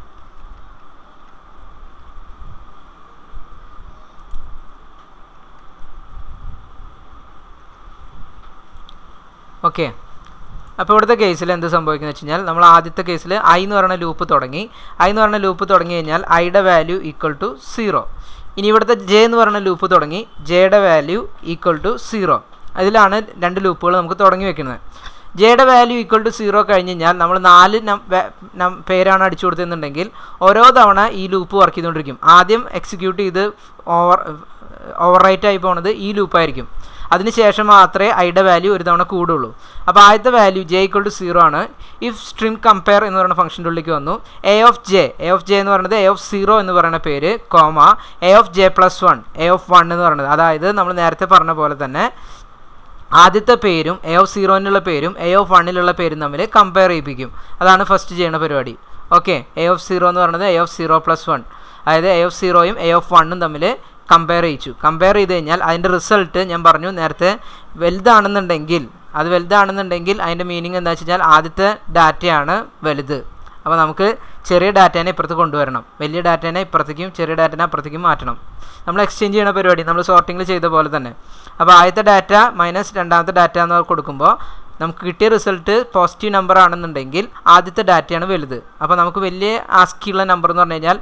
ഓക്കെ, അപ്പോൾ ഇവിടുത്തെ കേസിൽ എന്ത് സംഭവിക്കുന്നത് വെച്ച് കഴിഞ്ഞാൽ നമ്മൾ ആദ്യത്തെ കേസിൽ ഐ എന്ന് പറയുന്ന ലൂപ്പ് തുടങ്ങി. ഐ എന്ന് പറയുന്ന ലൂപ്പ് തുടങ്ങി കഴിഞ്ഞാൽ ഐയുടെ വാല്യൂ ഈക്വൽ ടു സീറോ. ഇനി ഇവിടുത്തെ ജെ എന്ന് പറയുന്ന ലൂപ്പ് തുടങ്ങി, ജെയുടെ വാല്യൂ ഈക്വൽ ടു സീറോ. അതിലാണ് രണ്ട് ലൂപ്പുകൾ നമുക്ക് തുടങ്ങി വെക്കുന്നത്. ജെയുടെ വാല്യൂ ഈക്വൽ ടു സീറോ കഴിഞ്ഞ് കഴിഞ്ഞാൽ നമ്മൾ നാല് പേരാണ് അടിച്ചു കൊടുത്തതെന്നുണ്ടെങ്കിൽ ഓരോ തവണ ഈ ലൂപ്പ് വർക്ക് ചെയ്തുകൊണ്ടിരിക്കും. ആദ്യം എക്സിക്യൂട്ട് ചെയ്ത് ഓവർ ഓവർ റൈറ്റ് ആയി പോകുന്നത് ഈ ലൂപ്പായിരിക്കും. അതിനുശേഷം മാത്രമേ ഐയുടെ വാല്യൂ ഒരു തവണ കൂടുള്ളൂ. അപ്പോൾ ആദ്യത്തെ value j equal to zero ആണ്. ഇഫ് സ്ട്രിംഗ് കമ്പയർ എന്ന് പറയുന്ന ഫംഗ്ഷൻ്റെ ഉള്ളിലേക്ക് വന്നു. A of j, a of j എന്ന് പറയുന്നത് എ ഓഫ് സീറോ എന്ന് പറയുന്ന പേര്, comma a of j plus one, A of one എന്ന് പറയുന്നത്, അതായത് നമ്മൾ നേരത്തെ പറഞ്ഞ പോലെ തന്നെ ആദ്യത്തെ പേരും എ ഓഫ് സീറോയിലുള്ള പേരും എ ഓഫ് വണ്ണിലുള്ള പേരും തമ്മിൽ കമ്പയർ ചെയ്യിപ്പിക്കും. അതാണ് ഫസ്റ്റ് ചെയ്യുന്ന പരിപാടി. ഓക്കെ, എ ഓഫ് സീറോ എന്ന് പറയുന്നത് a of zero plus one, അതായത് എ ഓഫ് സീറോയും എ ഓഫ് വണ്ണും തമ്മിൽ കമ്പയർ ചെയ്യിച്ചു. കമ്പയർ ചെയ്ത് കഴിഞ്ഞാൽ അതിൻ്റെ റിസൾട്ട് ഞാൻ പറഞ്ഞു നേരത്തെ വലുതാണെന്നുണ്ടെങ്കിൽ, അത് വലുതാണെന്നുണ്ടെങ്കിൽ അതിൻ്റെ മീനിങ് എന്താ വെച്ച് കഴിഞ്ഞാൽ ആദ്യത്തെ ഡാറ്റയാണ് വലുത്. അപ്പോൾ നമുക്ക് ചെറിയ ഡാറ്റേനെ ഇപ്പുറത്ത് കൊണ്ടുവരണം, വലിയ ഡാറ്റേനെ ഇപ്പുറത്തേക്കും ചെറിയ ഡാറ്റേനെ അപ്പുറത്തേക്കും മാറ്റണം. നമ്മൾ എക്സ്ചേഞ്ച് ചെയ്യുന്ന പരിപാടി നമ്മൾ സോർട്ടിങ്ങിൽ ചെയ്ത പോലെ തന്നെ. അപ്പോൾ ആദ്യത്തെ ഡാറ്റ മൈനസ് രണ്ടാമത്തെ ഡാറ്റ എന്ന് കൊടുക്കുമ്പോൾ നമുക്ക് കിട്ടിയ റിസൾട്ട് പോസിറ്റീവ് നമ്പർ ആണെന്നുണ്ടെങ്കിൽ ആദ്യത്തെ ഡാറ്റയാണ് വലുത്. അപ്പോൾ നമുക്ക് വലിയ ആസ്കിയുള്ള നമ്പർ എന്ന് പറഞ്ഞു കഴിഞ്ഞാൽ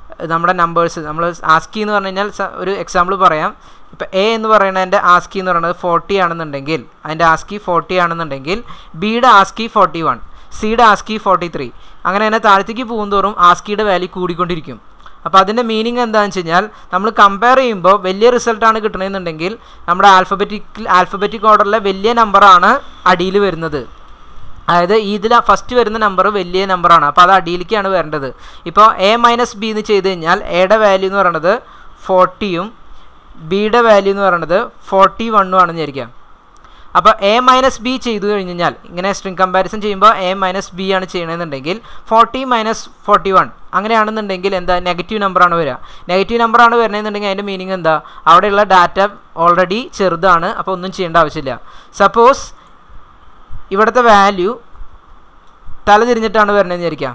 നമ്മുടെ നമ്പേഴ്സ് നമ്മൾ ആസ്കി എന്ന് പറഞ്ഞു കഴിഞ്ഞാൽ ഒരു എക്സാമ്പിൾ പറയാം. ഇപ്പോൾ എ എന്ന് പറയുന്നതിൻ്റെ ആസ്കി എന്ന് പറയുന്നത് ഫോർട്ടി ആണെന്നുണ്ടെങ്കിൽ അതിൻ്റെ ആസ്കി ഫോർട്ടി ആണെന്നുണ്ടെങ്കിൽ ബിയുടെ ആസ്കി ഫോർട്ടി വൺ, സിയുടെ ആസ്കി ഫോർട്ടി ത്രീ, അങ്ങനെ തന്നെ താഴത്തേക്ക് പോകുന്തോറും ആസ്കിയുടെ വാല്യൂ കൂടിക്കൊണ്ടിരിക്കും. അപ്പോൾ അതിൻ്റെ മീനിങ് എന്താണെന്ന് വെച്ച് കഴിഞ്ഞാൽ നമ്മൾ കമ്പയർ ചെയ്യുമ്പോൾ വലിയ റിസൾട്ടാണ് കിട്ടണമെന്നുണ്ടെങ്കിൽ നമ്മുടെ ആൽഫബറ്റിക് ആൽഫബറ്റിക് ഓർഡറിലെ വലിയ നമ്പറാണ് അടിയിൽ വരുന്നത്. അതായത് ഇതിൽ ഫസ്റ്റ് വരുന്ന നമ്പർ വലിയ നമ്പറാണ്, അപ്പോൾ അത് അടിയിലേക്കാണ് വരേണ്ടത്. ഇപ്പോൾ എ മൈനസ് ബി എന്ന് ചെയ്ത് കഴിഞ്ഞാൽ എയുടെ വാല്യൂ എന്ന് പറയുന്നത് ഫോർട്ടിയും ബിയുടെ വാല്യൂ എന്ന് പറയുന്നത് ഫോർട്ടി വണ്ണും ആണെന്ന് വിചാരിക്കാം. അപ്പോൾ എ മൈനസ് ബി ചെയ്തു കഴിഞ്ഞ് കഴിഞ്ഞാൽ ഇങ്ങനെ സ്ട്രിംഗ് കമ്പാരിസൺ ചെയ്യുമ്പോൾ എ മൈനസ് ബി ആണ് ചെയ്യണമെന്നുണ്ടെങ്കിൽ ഫോർട്ടി മൈനസ് ഫോർട്ടി വൺ അങ്ങനെയാണെന്നുണ്ടെങ്കിൽ എന്താ നെഗറ്റീവ് നമ്പറാണ് വരിക. നെഗറ്റീവ് നമ്പറാണ് വരണമെന്നുണ്ടെങ്കിൽ അതിൻ്റെ മീനിങ് എന്താ, അവിടെയുള്ള ഡാറ്റ ഓൾറെഡി ചെറുതാണ്, അപ്പോൾ ഒന്നും ചെയ്യേണ്ട ആവശ്യമില്ല. സപ്പോസ് ഇവിടുത്തെ വാല്യൂ തല തിരിഞ്ഞിട്ടാണ് വരണമെന്ന് വിചാരിക്കാം,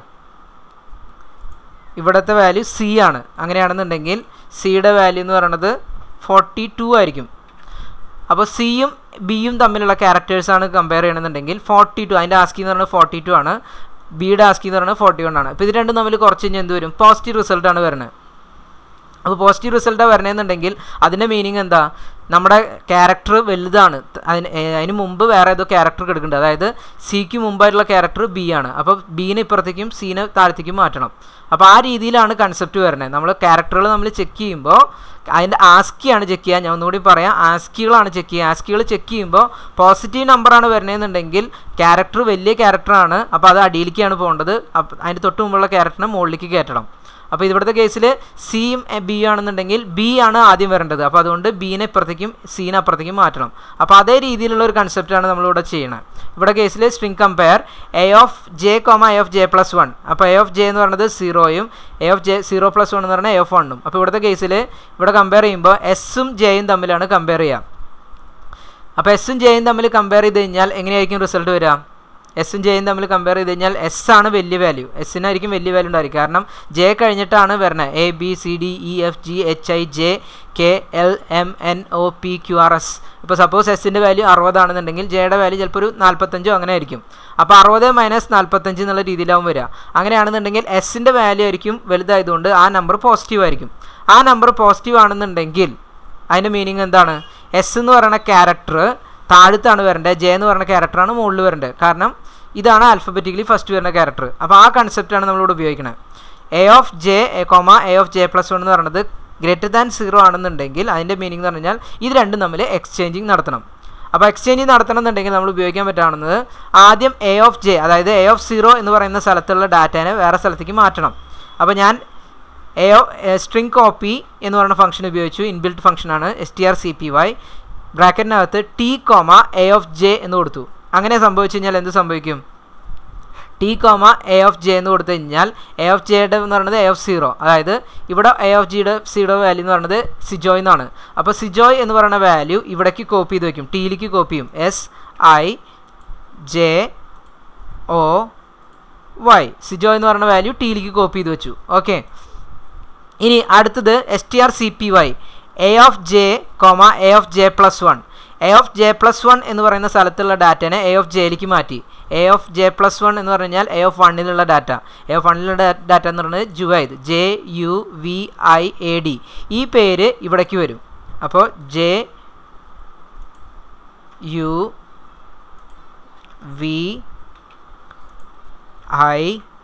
ഇവിടുത്തെ വാല്യൂ സി ആണ്. അങ്ങനെയാണെന്നുണ്ടെങ്കിൽ സിയുടെ വാല്യൂ എന്ന് പറയുന്നത് ഫോർട്ടി ടു ആയിരിക്കും. അപ്പോൾ സിയും ബിയും തമ്മിലുള്ള ക്യാരക്ടേഴ്സാണ് കമ്പയർ ചെയ്യണമെന്നുണ്ടെങ്കിൽ ഫോർട്ടി ടു അതിൻ്റെ ആസ്കി എന്ന് പറയുന്നത് ഫോർട്ടി ടു ആണ്, ബിയുടെ ആസ്കി എന്ന് പറയുന്നത് ഫോർട്ടി വൺ ആണ്. അപ്പോൾ ഇത് രണ്ടും തമ്മിൽ കുറച്ച് കഴിഞ്ഞാൽ എന്ത് വരും, പോസിറ്റീവ് റിസൾട്ടാണ് വരുന്നത്. അപ്പോൾ പോസിറ്റീവ് റിസൾട്ടാണ് വരണമെന്നുണ്ടെങ്കിൽ അതിൻ്റെ മീനിങ് എന്താ, നമ്മുടെ ക്യാരക്ടർ വലുതാണ്, അതിന് അതിന് മുമ്പ് വേറെ ഏതോ ക്യാരക്ടർ കിടക്കുന്നുണ്ട്. അതായത് സിക്ക് മുമ്പായിട്ടുള്ള ക്യാരക്ടർ ബി ആണ്, അപ്പോൾ ബീനെ ഇപ്പുറത്തേക്കും സീനെ താഴത്തേക്കും മാറ്റണം. അപ്പോൾ ആ രീതിയിലാണ് കൺസെപ്റ്റ് വരുന്നത്. നമ്മൾ ക്യാരക്ടറുകൾ നമ്മൾ ചെക്ക് ചെയ്യുമ്പോൾ അതിൻ്റെ ആസ്കിയാണ് ചെക്ക് ചെയ്യുക. ഞാൻ ഒന്നുകൂടി പറയാം, ആസ്കികളാണ് ചെക്ക് ചെയ്യുക. ആസ്കികൾ ചെക്ക് ചെയ്യുമ്പോൾ പോസിറ്റീവ് നമ്പറാണ് വരണമെന്നുണ്ടെങ്കിൽ ക്യാരക്ടർ വലിയ ക്യാരക്ടറാണ്, അപ്പോൾ അത് അടിയിലേക്കാണ് പോകേണ്ടത്. അപ്പോൾ അതിൻ്റെ തൊട്ട് മുമ്പുള്ള ക്യാരക്ടറിനെ മുകളിലേക്ക് കയറ്റണം. അപ്പോൾ ഇവിടുത്തെ കേസിൽ സിയും ബി ആണെന്നുണ്ടെങ്കിൽ ബി ആണ് ആദ്യം വരേണ്ടത്, അപ്പോൾ അതുകൊണ്ട് ബീനെ ഇപ്പുറത്തേക്കും സീനെ അപ്പുറത്തേക്കും മാറ്റണം. അപ്പോൾ അതേ രീതിയിലുള്ള ഒരു കൺസെപ്റ്റാണ് നമ്മളിവിടെ ചെയ്യണത്. ഇവിടെ കേസിൽ string compare a of j comma a of j plus one. അപ്പോൾ എ ഓഫ് ജെ എന്ന് പറയുന്നത് സീറോയും a of j zero plus one എന്ന് പറഞ്ഞാൽ എ ഓഫ് വണ്ണും. അപ്പോൾ ഇവിടുത്തെ കേസിൽ ഇവിടെ കമ്പയർ ചെയ്യുമ്പോൾ എസ്സും ജെയും തമ്മിലാണ് കമ്പയർ ചെയ്യുക. അപ്പോൾ എസ്സും ജെയും തമ്മിൽ കമ്പയർ ചെയ്ത് കഴിഞ്ഞാൽ എങ്ങനെയായിരിക്കും റിസൾട്ട് വരിക, എസ്സും ജെയും തമ്മിൽ കമ്പയർ ചെയ്ത് കഴിഞ്ഞാൽ എസ് ആണ് വലിയ വാല്യൂ, എസ്സിനായിരിക്കും വലിയ വാല്യൂ ഉണ്ടായിരിക്കും. കാരണം ജെ കഴിഞ്ഞിട്ടാണ് വരുന്നത്. A B C D E F G H I J K L M N O P Q R S. ഇപ്പോൾ സപ്പോസ് എസ്സിൻ്റെ വാല്യൂ അറുപതാണെന്നുണ്ടെങ്കിൽ ജെയുടെ വാല്യൂ ചിലപ്പോൾ ഒരു നാൽപ്പത്തഞ്ചോ അങ്ങനെ ആയിരിക്കും. അപ്പോൾ അറുപത് മൈനസ് നാൽപ്പത്തഞ്ച് എന്നുള്ള രീതിയിലാവും വരിക. അങ്ങനെയാണെന്നുണ്ടെങ്കിൽ എസ്സിൻ്റെ വാല്യൂ ആയിരിക്കും വലുതായതുകൊണ്ട് ആ നമ്പർ പോസിറ്റീവ് ആയിരിക്കും. ആ നമ്പർ പോസിറ്റീവ് ആണെന്നുണ്ടെങ്കിൽ അതിൻ്റെ മീനിങ് എന്താണ്, എസ് എന്ന് പറയുന്ന ക്യാരക്ടർ താഴത്താണ് വരേണ്ടത്, ജെ എന്ന് പറയുന്ന ക്യാരക്ടറാണ് മുകളിൽ വരേണ്ടത്. കാരണം ഇതാണ് ആൽഫബറ്റിക്കലി ഫസ്റ്റ് വരുന്ന ക്യാരക്ടർ. അപ്പോൾ ആ കൺസെപ്റ്റാണ് നമ്മളിവിടെ ഉപയോഗിക്കുന്നത്. A of j comma a of j plus one എന്ന് പറയുന്നത് ഗ്രേറ്റർ ദാൻ സീറോ ആണെന്നുണ്ടെങ്കിൽ അതിൻ്റെ മീനിങ് എന്ന് പറഞ്ഞാൽ ഇത് രണ്ടും തമ്മിൽ എക്സ്ചേഞ്ചിങ് നടത്തണം. അപ്പോൾ എക്സ്ചേഞ്ചിങ് നടത്തണം എന്നുണ്ടെങ്കിൽ നമ്മൾ ഉപയോഗിക്കാൻ പറ്റാവുന്നത് ആദ്യം എ ഓഫ് ജെ, അതായത് എ ഓഫ് സീറോ എന്ന് പറയുന്ന സ്ഥലത്തുള്ള ഡാറ്റേനെ വേറെ സ്ഥലത്തേക്ക് മാറ്റണം. അപ്പോൾ ഞാൻ എ ഓ സ്ട്രിംഗ് കോപ്പി എന്ന് പറയുന്ന ഫംഗ്ഷൻ ഉപയോഗിച്ചു, ഇൻബിൽറ്റ് ഫംഗ്ഷനാണ് S T R C P Y. ബ്രാക്കറ്റിനകത്ത് t comma a of j എന്ന് കൊടുത്തു. അങ്ങനെ സംഭവിച്ചു കഴിഞ്ഞാൽ എന്ത് സംഭവിക്കും, t comma a of j എന്ന് കൊടുത്തു കഴിഞ്ഞാൽ എ ഓഫ് ജെയുടെ എന്ന് പറയുന്നത് എ ഓഫ് സീറോ, അതായത് ഇവിടെ എ ഓഫ് ജിയുടെ സീറോ വാല്യൂ എന്ന് പറയുന്നത് സിജോയ് എന്നാണ്. അപ്പോൾ സിജോയ് എന്ന് പറയുന്ന വാല്യൂ ഇവിടേക്ക് കോപ്പി ചെയ്ത് വയ്ക്കും, ടിയിലേക്ക് കോപ്പി ചെയ്യും. S I J O Y, Sijoy എന്ന് പറയുന്ന വാല്യൂ ടിയിലേക്ക് കോപ്പി ചെയ്ത് വെച്ചു. ഓക്കെ, ഇനി അടുത്തത് S T R C P Y a of j comma a of j plus one. A of j plus one എന്ന് പറയുന്ന സ്ഥലത്തുള്ള ഡാറ്റനെ എ ഓഫ് ജെയിലേക്ക് മാറ്റി. A of j plus one എന്ന് പറഞ്ഞു കഴിഞ്ഞാൽ എ ഓഫ് വണ്ണിലുള്ള ഡാറ്റ. എ ഓഫ് വണ്ണിലുള്ള ഡാറ്റ എന്ന് പറയുന്നത് Juvaid, J U V I A D. ഈ പേര് ഇവിടേക്ക് വരും. അപ്പോൾ J U V I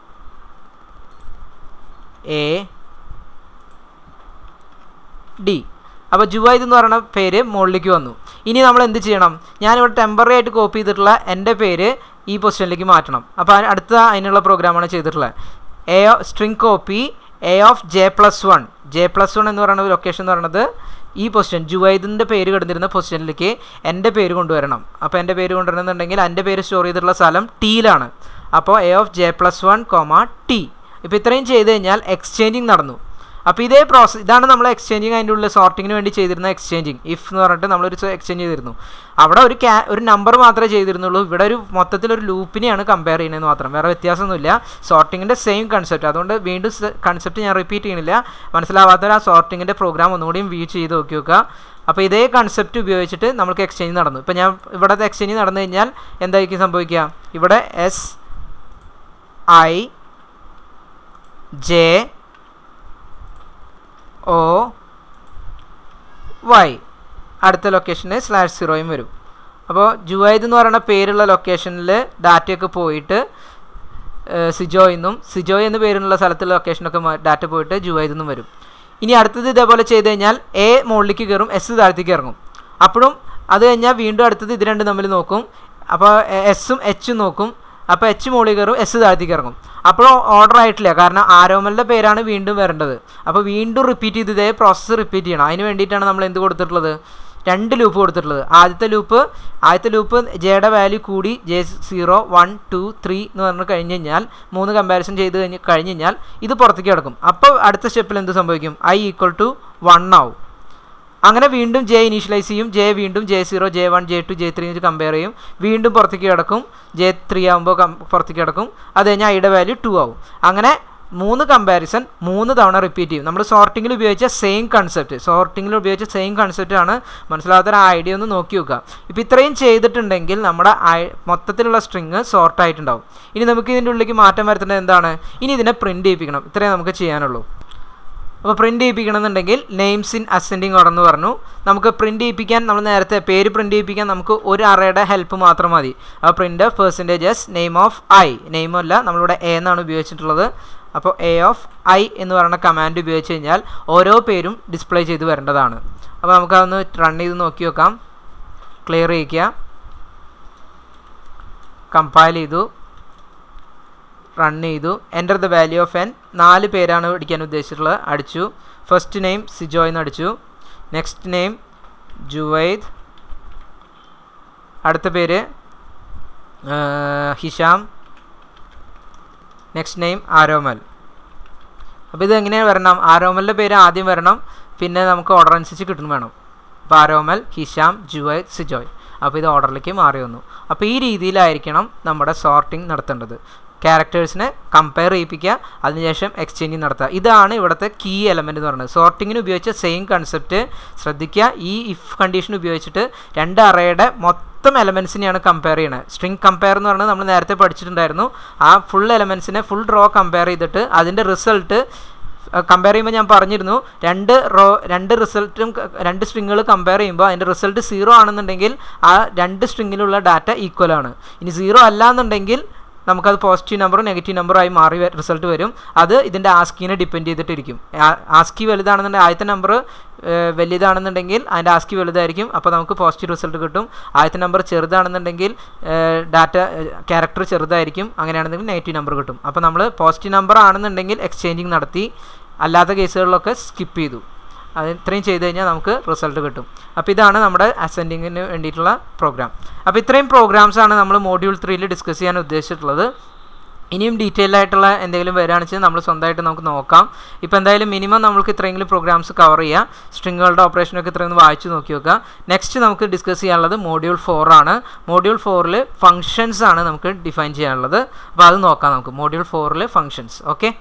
A D. അപ്പോൾ ജുവൈദ് എന്ന് പറയുന്ന പേര് മുകളിലേക്ക് വന്നു. ഇനി നമ്മൾ എന്ത് ചെയ്യണം, ഞാനിവിടെ ടെമ്പററി ആയിട്ട് കോപ്പി ചെയ്തിട്ടുള്ള എൻ്റെ പേര് ഈ പൊസിഷനിലേക്ക് മാറ്റണം. അപ്പോൾ അടുത്ത അതിനുള്ള പ്രോഗ്രാമാണ് ചെയ്തിട്ടുള്ളത്. A string copy a of j plus one. J plus one എന്ന് പറയുന്ന ലൊക്കേഷൻ എന്ന് പറയുന്നത് ഈ പൊസിഷൻ, ജുവൈദിൻ്റെ പേര് കിടന്നിരുന്ന പൊസിഷനിലേക്ക് എൻ്റെ പേര് കൊണ്ടുവരണം. അപ്പോൾ എൻ്റെ പേര് കൊണ്ടുവരണമെന്നുണ്ടെങ്കിൽ എൻ്റെ പേര് സ്റ്റോർ ചെയ്തിട്ടുള്ള സ്ഥലം ടിയിലാണ്. അപ്പോൾ a of j plus one comma t. ഇപ്പോൾ ഇത്രയും ചെയ്ത് കഴിഞ്ഞാൽ എക്സ്ചേഞ്ചിങ് നടന്നു. അപ്പോൾ ഇതേ പ്രോസസ്, ഇതാണ് നമ്മൾ എക്സ്ചേഞ്ചിങ് അതിൻ്റെ ഉള്ളിൽ സോർട്ടിങ്ങിന് വേണ്ടി ചെയ്തിരുന്ന എക്സ്ചേഞ്ചിങ്. ഇഫ് എന്ന് പറഞ്ഞിട്ട് നമ്മളൊരു എക്സ്ചേഞ്ച് ചെയ്തിരുന്നു. അവിടെ ഒരു ക്യാ ഒരു നമ്പർ മാത്രമേ ചെയ്തിരുന്നുള്ളൂ. ഇവിടെ ഒരു മൊത്തത്തിലൊരു ലൂപ്പിനെയാണ് കമ്പയർ ചെയ്യുന്നതെന്ന് മാത്രം, വേറെ വ്യത്യാസമൊന്നുമില്ല. സോർട്ടിങ്ങിൻ്റെ സെയിം കൺസെപ്റ്റ്. അതുകൊണ്ട് വീണ്ടും കൺസെപ്റ്റ് ഞാൻ റിപ്പീറ്റ് ചെയ്യുന്നില്ല. മനസ്സിലാവാത്തവർ ആ സോർട്ടിങ്ങിൻ്റെ പ്രോഗ്രാം ഒന്നുകൂടിയും വ്യൂ ചെയ്ത് നോക്കി നോക്കുക. അപ്പോൾ ഇതേ കൺസെപ്റ്റ് ഉപയോഗിച്ചിട്ട് നമുക്ക് എക്സ്ചേഞ്ച് നടന്നു. ഇപ്പോൾ ഞാൻ ഇവിടുത്തെ എക്സ്ചേഞ്ച് നടന്നു കഴിഞ്ഞാൽ എന്തായിരിക്കും സംഭവിക്കുക, ഇവിടെ S I J O Y, അടുത്ത ലൊക്കേഷന് സ്ലാഷ് സീറോയും വരും. അപ്പോൾ ജുവൈദ് എന്ന് പറയുന്ന പേരുള്ള ലൊക്കേഷനിൽ ഡാറ്റയൊക്കെ പോയിട്ട് സിജോയ് എന്നും സിജോയ് എന്ന് പേരുള്ള സ്ഥലത്തുള്ള ലൊക്കേഷനൊക്കെ ഡാറ്റ പോയിട്ട് ജുവൈദ് എന്നും വരും. ഇനി അടുത്തത് ഇതേപോലെ ചെയ്ത് കഴിഞ്ഞാൽ എ മുകളിലേക്ക് കയറും, എസ് താഴത്തേക്ക് ഇറങ്ങും. അപ്പോഴും അത് കഴിഞ്ഞാൽ വീണ്ടും അടുത്തത് ഇത് രണ്ടും തമ്മിൽ നോക്കും. അപ്പോൾ എസ്സും എച്ചും നോക്കും. അപ്പോൾ എച്ച് മുകളിൽ കയറും, എസ് താഴത്തേക്ക് ഇറങ്ങും. അപ്പോഴും ഓർഡർ ആയിട്ടില്ല, കാരണം ആരോമലിൻ്റെ പേരാണ് വീണ്ടും വരേണ്ടത്. അപ്പോൾ വീണ്ടും റിപ്പീറ്റ് ചെയ്ത് ഇതേ പ്രോസസ്സ് റിപ്പീറ്റ് ചെയ്യണം. അതിന് വേണ്ടിയിട്ടാണ് നമ്മൾ എന്ത് കൊടുത്തിട്ടുള്ളത്, രണ്ട് ലൂപ്പ് കൊടുത്തിട്ടുള്ളത്. ആദ്യത്തെ ലൂപ്പ് ആദ്യത്തെ ലൂപ്പ് ജെയുടെ വാല്യൂ കൂടി j zero one two three എന്ന് പറഞ്ഞ് കഴിഞ്ഞ് കഴിഞ്ഞാൽ മൂന്ന് കമ്പാരിസൺ ചെയ്ത് കഴിഞ്ഞ് കഴിഞ്ഞ് കഴിഞ്ഞാൽ ഇത് പുറത്തേക്ക് കിടക്കും. അപ്പോൾ അടുത്ത സ്റ്റെപ്പിൽ എന്ത് സംഭവിക്കും, ഐ ഈക്വൽ ടു വൺ ആവും. അങ്ങനെ വീണ്ടും ജെ ഇനീഷ്യലൈസ് ചെയ്യും. ജെ വീണ്ടും j zero j one j two j three വെച്ച് കമ്പയർ ചെയ്യും. വീണ്ടും പുറത്തേക്ക് കിടക്കും. ജെ ത്രീ ആകുമ്പോൾ കം പുറത്തേക്ക് കിടക്കും. അത് കഴിഞ്ഞാൽ ഐയുടെ വാല്യൂ ടു ആവും. അങ്ങനെ മൂന്ന് കമ്പാരിസൺ മൂന്ന് തവണ റിപ്പീറ്റ് ചെയ്യും. നമ്മൾ സോർട്ടിങ്ങിൽ ഉപയോഗിച്ച സെയിം കൺസെപ്റ്റ് സോർട്ടിങ്ങിൽ ഉപയോഗിച്ച സെയിം കൺസെപ്റ്റാണ്. മനസ്സിലാകാത്തൊരു ഐഡിയ ഒന്ന് നോക്കി നോക്കുക. ഇപ്പോൾ ഇത്രയും ചെയ്തിട്ടുണ്ടെങ്കിൽ നമ്മുടെ മൊത്തത്തിലുള്ള സ്ട്രിങ് സോർട്ടായിട്ടുണ്ടാവും. ഇനി നമുക്ക് ഇതിൻ്റെ ഉള്ളിലേക്ക് മാറ്റം വരുത്തേണ്ടത് എന്താണ്, ഇനി ഇതിനെ പ്രിൻറ്റ് ചെയ്യിപ്പിക്കണം. ഇത്രയും നമുക്ക് ചെയ്യാനുള്ളൂ. അപ്പോൾ പ്രിൻറ്റ് ചെയ്യിപ്പിക്കണമെന്നുണ്ടെങ്കിൽ നെയിംസ് ഇൻ അസെൻഡിങ് ഓർഡർ എന്ന് പറഞ്ഞു. നമുക്ക് പ്രിൻറ്റ് ചെയ്യിപ്പിക്കാൻ നമ്മൾ നേരത്തെ പേര് പ്രിൻറ്റ് ചെയ്യിപ്പിക്കാൻ നമുക്ക് ഒരു അറയുടെ ഹെൽപ്പ് മാത്രം മതി. അപ്പോൾ print percentage s name of i, നെയിമല്ല നമ്മളിവിടെ എ എന്നാണ് ഉപയോഗിച്ചിട്ടുള്ളത്. അപ്പോൾ എ ഓഫ് ഐ എന്ന് പറയുന്ന കമാൻഡ് ഉപയോഗിച്ച് കഴിഞ്ഞാൽ ഓരോ പേരും ഡിസ്പ്ലേ ചെയ്ത് വരേണ്ടതാണ്. അപ്പോൾ നമുക്കതൊന്ന് റൺ ചെയ്ത് നോക്കി നോക്കാം. ക്ലിയർ ചെയ്യിക്കുക, കമ്പൈൽ ചെയ്തു, റൺ ചെയ്തു. Enter the value of n, നാല് പേരാണ് അടിക്കാൻ ഉദ്ദേശിച്ചിട്ടുള്ളത്. അടിച്ചു. ഫസ്റ്റ് നെയിം സിജോയ് എന്ന് അടിച്ചു. നെക്സ്റ്റ് നെയിം ജുവൈദ്, അടുത്ത പേര് ഹിഷാം, നെക്സ്റ്റ് നെയിം ആരോമൽ. അപ്പോൾ ഇത് എങ്ങനെയാണ് വരണം, ആരോമലിൻ്റെ പേര് ആദ്യം വരണം, പിന്നെ നമുക്ക് ഓർഡർ അനുസരിച്ച് കിട്ടും വേണം. അപ്പോൾ ആരോമൽ, ഹിഷാം, ജുവൈദ്, സിജോയ്. അപ്പോൾ ഇത് ഓർഡറിലേക്ക് മാറി വന്നു. അപ്പോൾ ഈ രീതിയിലായിരിക്കണം നമ്മുടെ സോർട്ടിങ് നടത്തേണ്ടത്. ക്യാരക്ടേഴ്സിനെ കമ്പയർ ചെയ്യിപ്പിക്കുക, അതിനുശേഷം എക്സ്ചേഞ്ചിങ് നടത്തുക. ഇതാണ് ഇവിടുത്തെ കീ എലമെൻ്റ് എന്ന് പറയുന്നത്. സോർട്ടിങ്ങിന് ഉപയോഗിച്ച സെയിം കൺസെപ്റ്റ് ശ്രദ്ധിക്കുക. ഈ ഇഫ് കണ്ടീഷൻ ഉപയോഗിച്ചിട്ട് രണ്ട് അറയുടെ മൊത്തം എലമെൻസിനെയാണ് കമ്പയർ ചെയ്യണത്. സ്ട്രിങ് കമ്പയർ എന്ന് പറയുന്നത് നമ്മൾ നേരത്തെ പഠിച്ചിട്ടുണ്ടായിരുന്നു. ആ ഫുൾ എലമെൻസിനെ ഫുൾ റോ കമ്പയർ ചെയ്തിട്ട് അതിൻ്റെ റിസൾട്ട് കമ്പയർ ചെയ്യുമ്പോൾ ഞാൻ പറഞ്ഞിരുന്നു, രണ്ട് റോ രണ്ട് റിസൾട്ടും രണ്ട് സ്ട്രിങ്ങുകൾ കമ്പയർ ചെയ്യുമ്പോൾ അതിൻ്റെ റിസൾട്ട് സീറോ ആണെന്നുണ്ടെങ്കിൽ ആ രണ്ട് സ്ട്രിങ്ങിലുള്ള ഡാറ്റ ഈക്വൽ ആണ്. ഇനി സീറോ അല്ല എന്നുണ്ടെങ്കിൽ നമുക്കത് പോസിറ്റീവ് നമ്പറും നെഗറ്റീവ് നമ്പറായി മാറി റിസൾട്ട് വരും. അത് ഇതിൻ്റെ ആസ്കീനെ ഡിപ്പെൻഡ് ചെയ്തിട്ടിരിക്കും. ആസ്കി വലുതാണെന്നുണ്ടെങ്കിൽ ആദ്യത്തെ നമ്പർ വലിയതാണെന്നുണ്ടെങ്കിൽ അതിൻ്റെ ആസ്കി വലുതായിരിക്കും, അപ്പോൾ നമുക്ക് പോസിറ്റീവ് റിസൾട്ട് കിട്ടും. ആദ്യത്തെ നമ്പർ ചെറുതാണെന്നുണ്ടെങ്കിൽ ഡാറ്റ ക്യാരക്ടർ ചെറുതായിരിക്കും, അങ്ങനെയാണെന്നുണ്ടെങ്കിൽ നെഗറ്റീവ് നമ്പർ കിട്ടും. അപ്പോൾ നമ്മൾ പോസിറ്റീവ് നമ്പർ ആണെന്നുണ്ടെങ്കിൽ എക്സ്ചേഞ്ചിങ് നടത്തി, അല്ലാത്ത കേസുകളിലൊക്കെ സ്കിപ്പ് ചെയ്തു. അത് ഇത്രയും ചെയ്ത് കഴിഞ്ഞാൽ നമുക്ക് റിസൾട്ട് കിട്ടും. അപ്പോൾ ഇതാണ് നമ്മുടെ അസെൻഡിങ്ങിന് വേണ്ടിയിട്ടുള്ള പ്രോഗ്രാം. അപ്പോൾ ഇത്രയും പ്രോഗ്രാംസാണ് നമ്മൾ മോഡ്യൂൾ ത്രീയിൽ ഡിസ്കസ് ചെയ്യാൻ ഉദ്ദേശിച്ചിട്ടുള്ളത്. ഇനിയും ഡീറ്റെയിൽ ആയിട്ടുള്ള എന്തെങ്കിലും വരികയാണെന്ന് വെച്ചാൽ നമ്മൾ സ്വന്തമായിട്ട് നമുക്ക് നോക്കാം. ഇപ്പോൾ എന്തായാലും മിനിമം നമുക്ക് ഇത്രയെങ്കിലും പ്രോഗ്രാംസ് കവർ ചെയ്യാം. സ്ട്രിങ്ങുകളുടെ ഓപ്പറേഷനൊക്കെ ഇത്രയും വായിച്ച് നോക്കി നോക്കുക. നെക്സ്റ്റ് നമുക്ക് ഡിസ്കസ് ചെയ്യാനുള്ളത് മോഡ്യൂൾ ഫോർ ആണ്. മോഡ്യൂൾ ഫോറിൽ ഫങ്ഷൻസ് ആണ് നമുക്ക് ഡിഫൈൻ ചെയ്യാനുള്ളത്. അപ്പോൾ അത് നോക്കാം നമുക്ക്. മോഡ്യൂൾ ഫോറിൽ ഫങ്ഷൻസ്. ഓക്കെ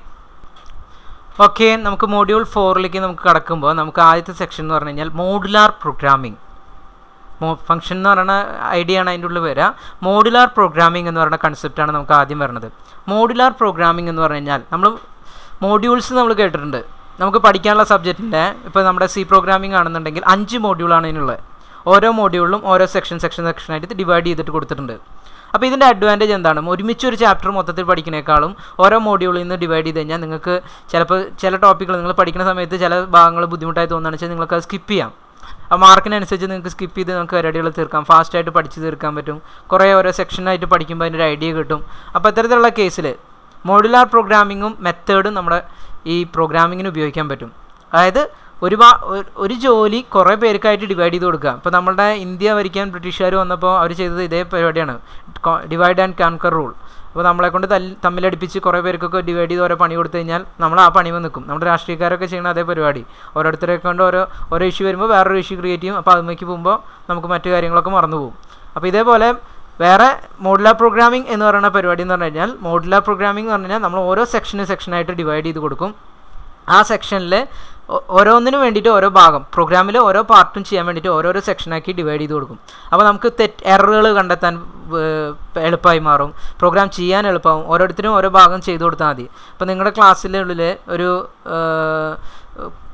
ഓക്കെ നമുക്ക് മോഡ്യൂൾ ഫോറിലേക്ക് നമുക്ക് കടക്കുമ്പോൾ നമുക്ക് ആദ്യത്തെ സെക്ഷൻ എന്ന് പറഞ്ഞു കഴിഞ്ഞാൽ മോഡുലാർ പ്രോഗ്രാമിംഗ്. മോ ഫംഗ്ഷൻ എന്ന് പറയുന്ന ഐഡിയ ആണ് അതിൻ്റെ ഉള്ളിൽ വരിക. മോഡുലാർ പ്രോഗ്രാമിംഗ് എന്ന് പറയുന്ന കൺസെപ്റ്റാണ് നമുക്ക് ആദ്യം വരുന്നത്. മോഡുലാർ പ്രോഗ്രാമിംഗ് എന്ന് പറഞ്ഞു കഴിഞ്ഞാൽ നമ്മൾ മോഡ്യൂൾസ് നമ്മൾ കേട്ടിട്ടുണ്ട്. നമുക്ക് പഠിക്കാനുള്ള സബ്ജക്റ്റിൻ്റെ ഇപ്പോൾ നമ്മുടെ സി പ്രോഗ്രാമിംഗ് ആണെന്നുണ്ടെങ്കിൽ അഞ്ച് മോഡ്യൂളാണ് ഇതിനുള്ളത്. ഓരോ മോഡ്യൂളിലും ഓരോ സെക്ഷൻ സെക്ഷൻ സെക്ഷനായിട്ട് ഡിവൈഡ് ചെയ്തിട്ട് കൊടുത്തിട്ടുണ്ട്. അപ്പോൾ ഇതിൻ്റെ അഡ്വാൻറ്റേജ് എന്താണ്, ഒരുമിച്ച് ഒരു ചാപ്റ്റർ മൊത്തത്തിൽ പഠിക്കുന്നേക്കാളും ഓരോ മോഡ്യൂളിൽ നിന്ന് ഡിവൈഡ് ചെയ്ത് കഴിഞ്ഞാൽ നിങ്ങൾക്ക് ചിലപ്പോൾ ചില ടോപ്പിക്കുകൾ നിങ്ങൾ പഠിക്കുന്ന സമയത്ത് ചില ഭാഗങ്ങൾ ബുദ്ധിമുട്ടായി തോന്നുകയാണെന്ന് വെച്ചാൽ നിങ്ങൾക്ക് അത് സ്കിപ്പ് ചെയ്യാം. ആ മാർക്കിനനുസരിച്ച് നിങ്ങൾക്ക് സ്കിപ്പ് ചെയ്ത് നിങ്ങൾക്ക് പരിപാടികൾ തീർക്കാം, ഫാസ്റ്റായിട്ട് പഠിച്ച് തീർക്കാൻ പറ്റും. കുറേ ഓരോ സെക്ഷനായിട്ട് പഠിക്കുമ്പോൾ അതിൻ്റെ ഒരു ഐഡിയ കിട്ടും. അപ്പോൾ ഇത്തരത്തിലുള്ള കേസിൽ മോഡുലാർ പ്രോഗ്രാമിങ്ങും മെത്തേഡും നമ്മുടെ ഈ പ്രോഗ്രാമിങ്ങിന് ഉപയോഗിക്കാൻ പറ്റും. അതായത് ഒരുപാട് ഒരു ജോലി കുറേ പേർക്കായിട്ട് ഡിവൈഡ് ചെയ്ത് കൊടുക്കുക. ഇപ്പോൾ നമ്മളുടെ ഇന്ത്യ ഭരിക്കാൻ ബ്രിട്ടീഷുകാർ വന്നപ്പോൾ അവർ ചെയ്തത് ഇതേ പരിപാടിയാണ്, ഡിവൈഡ് ആൻഡ് കൺകർ റൂൾ. അപ്പോൾ നമ്മളെ കൊണ്ട് തല്ലി തമ്മിലടിപ്പിച്ച് കുറേ പേർക്കൊക്കെ ഡിവൈഡ് ചെയ്ത് ഓരോ പണി കൊടുത്തു കഴിഞ്ഞാൽ നമ്മൾ ആ പണിമ നിൽക്കും. നമ്മുടെ രാഷ്ട്രീയക്കാരൊക്കെ ചെയ്യുന്ന അതേ പരിപാടി. ഓരോരുത്തരെ കൊണ്ട് ഓരോ ഓരോ ഇഷ്യൂ വരുമ്പോൾ വേറൊരു ഇഷ്യൂ ക്രിയേറ്റ് ചെയ്യും. അപ്പോൾ അതിലേക്ക് പോകുമ്പോൾ നമുക്ക് മറ്റു കാര്യങ്ങളൊക്കെ മറന്നു പോകും. അപ്പോൾ ഇതേപോലെ വേറെ മോഡുലാർ പ്രോഗ്രാമിംഗ് എന്ന് പറയുന്ന പരിപാടി എന്ന് പറഞ്ഞു കഴിഞ്ഞാൽ മോഡുലാർ പ്രോഗ്രാമിംഗ് എന്ന് പറഞ്ഞു കഴിഞ്ഞാൽ നമ്മൾ ഓരോ സെക്ഷന് സെക്ഷനായിട്ട് ഡിവൈഡ് ചെയ്ത് കൊടുക്കും. ആ സെക്ഷനിൽ ഓരോന്നിനും വേണ്ടിയിട്ട് ഓരോ ഭാഗം പ്രോഗ്രാമിൽ ഓരോ പാർട്ടും ചെയ്യാൻ വേണ്ടിയിട്ട് ഓരോരോ സെക്ഷനാക്കി ഡിവൈഡ് ചെയ്ത് കൊടുക്കും. അപ്പോൾ നമുക്ക് തെറ്റ് എററുകൾ കണ്ടെത്താൻ എളുപ്പമായി മാറും, പ്രോഗ്രാം ചെയ്യാൻ എളുപ്പമാകും. ഓരോരുത്തരും ഓരോ ഭാഗം ചെയ്ത് കൊടുത്താൽ മതി. ഇപ്പോൾ നിങ്ങളുടെ ക്ലാസ്സിനുള്ളിൽ ഒരു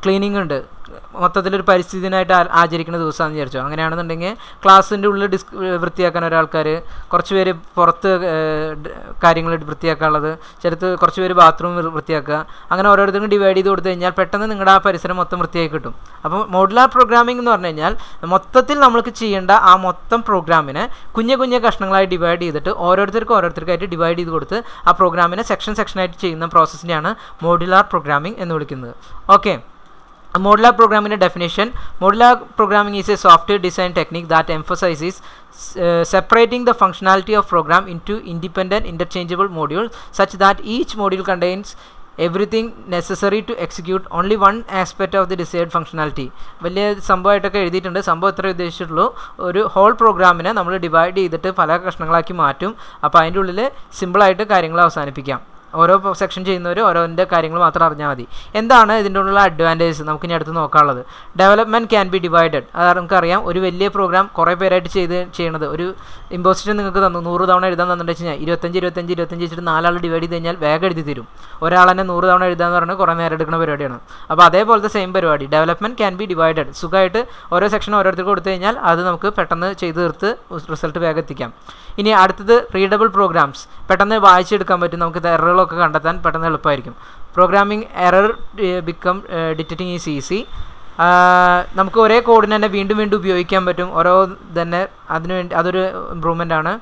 ക്ലീനിങ് ഉണ്ട്, മൊത്തത്തിലൊരു പരിസ്ഥിതിനായിട്ട് ആചരിക്കുന്ന ദിവസമാണെന്ന് വിചാരിച്ചോ. അങ്ങനെയാണെന്നുണ്ടെങ്കിൽ ക്ലാസ്സിൻ്റെ ഉള്ളിൽ ഡിസ് വൃത്തിയാക്കാൻ ഒരാൾക്കാർ, കുറച്ച് പേര് പുറത്ത് കാര്യങ്ങൾ വൃത്തിയാക്കാനുള്ളത്, ചിലത്ത് കുറച്ച് പേര് ബാത്റൂം വൃത്തിയാക്കുക, അങ്ങനെ ഓരോരുത്തർക്കും ഡിവൈഡ് ചെയ്ത് കൊടുത്തു കഴിഞ്ഞാൽ പെട്ടെന്ന് നിങ്ങളുടെ ആ പരിസരം മൊത്തം വൃത്തിയായി കിട്ടും. അപ്പോൾ മോഡുലാർ പ്രോഗ്രാമിംഗ് എന്ന് പറഞ്ഞു കഴിഞ്ഞാൽ മൊത്തത്തിൽ നമ്മൾക്ക് ചെയ്യേണ്ട ആ മൊത്തം പ്രോഗ്രാമിനെ കുഞ്ഞു കുഞ്ഞു കഷ്ണങ്ങളായി ഡിവൈഡ് ചെയ്തിട്ട് ഓരോരുത്തർക്കും ഓരോരുത്തർക്കായിട്ട് ഡിവൈഡ് ചെയ്ത് കൊടുത്ത് ആ പ്രോഗ്രാമിനെ സെക്ഷൻ സെക്ഷനായിട്ട് ചെയ്യുന്ന പ്രോസസ്സിനെയാണ് മോഡുലാർ പ്രോഗ്രാമിംഗ് എന്ന് വിളിക്കുന്നത്. Okay, modular programming definition. Modular programming is a software design technique that emphasizes uh, separating the functionality of program into independent interchangeable modules such that each module contains everything necessary to execute only one aspect of the desired functionality. വലിയ സംഭവമായിട്ടൊക്കെ എഴുതിയിട്ടുണ്ട്. സംഭവം എത്ര ഉദ്ദേശിച്ചിട്ടുള്ളൂ, ഒരു whole പ്രോഗ്രാമിനെ നമ്മൾ divide ചെയ്തിട്ട് പല കഷ്ണങ്ങളാക്കി മാറ്റും. അപ്പോൾ അതിൻ്റെ ഉള്ളിൽ സിമ്പിളായിട്ട് കാര്യങ്ങൾ അവസാനിപ്പിക്കാം. ഓരോ സെക്ഷൻ ചെയ്യുന്നവർ ഓരോൻ്റെ കാര്യങ്ങൾ മാത്രം അറിഞ്ഞാൽ മതി. എന്താണ് ഇതിൻ്റെ ഉള്ള അഡ്വാൻറ്റേജ് നമുക്ക് ഇനി അടുത്ത് നോക്കാനുള്ളത്? Development can be divided. അത് നമുക്കറിയാം, ഒരു വലിയ പ്രോഗ്രാം കുറേ പേരായിട്ട് ചെയ്ത് ചെയ്യണത്, ഒരു ഇമ്പോസിഷൻ നിങ്ങൾക്ക് തന്നു നൂറ് തവണ എഴുതാൻ തന്നിട്ട് വെച്ച് കഴിഞ്ഞാൽ ഇരുപത്തഞ്ച് ഇരുപത്തഞ്ച് ഇരുപത്തഞ്ച് വെച്ചിട്ട് നാലാൾ ഡിവൈഡ് ചെയ്ത് കഴിഞ്ഞാൽ വേഗം എഴുതി തരും. ഒരാൾ തന്നെ നൂറ് തവണ എഴുതാന്ന് പറഞ്ഞാൽ കുറേ നേരം എടുക്കുന്ന പരിപാടിയാണ്. അപ്പോൾ അതേപോലത്തെ സെയിം പരിപാടി ഡെവലപ്മെൻറ്റ് ക്യാൻ ബി ഡിവൈഡഡ്. സുഖമായിട്ട് ഓരോ സെക്ഷൻ ഓരോരുത്തർക്ക് കൊടുത്തു കഴിഞ്ഞാൽ അത് നമുക്ക് പെട്ടെന്ന് ചെയ്ത് തീർത്ത് റിസൾട്ട് വേഗം എത്തിക്കാം. ഇനി അടുത്തത് റീഡബിൾ പ്രോഗ്രാംസ്. പെട്ടെന്ന് വായിച്ചെടുക്കാൻ പറ്റും, നമുക്ക് എററുകളൊക്കെ കണ്ടെത്താൻ പെട്ടെന്ന് എളുപ്പമായിരിക്കും. Programming error become detecting is easy. നമുക്ക് ഒരേ കോഡിന് തന്നെ വീണ്ടും വീണ്ടും ഉപയോഗിക്കാൻ പറ്റും. ഓരോ തന്നെ അതിനു വേണ്ടി അതൊരു ഇമ്പ്രൂവ്മെൻ്റ് ആണ്.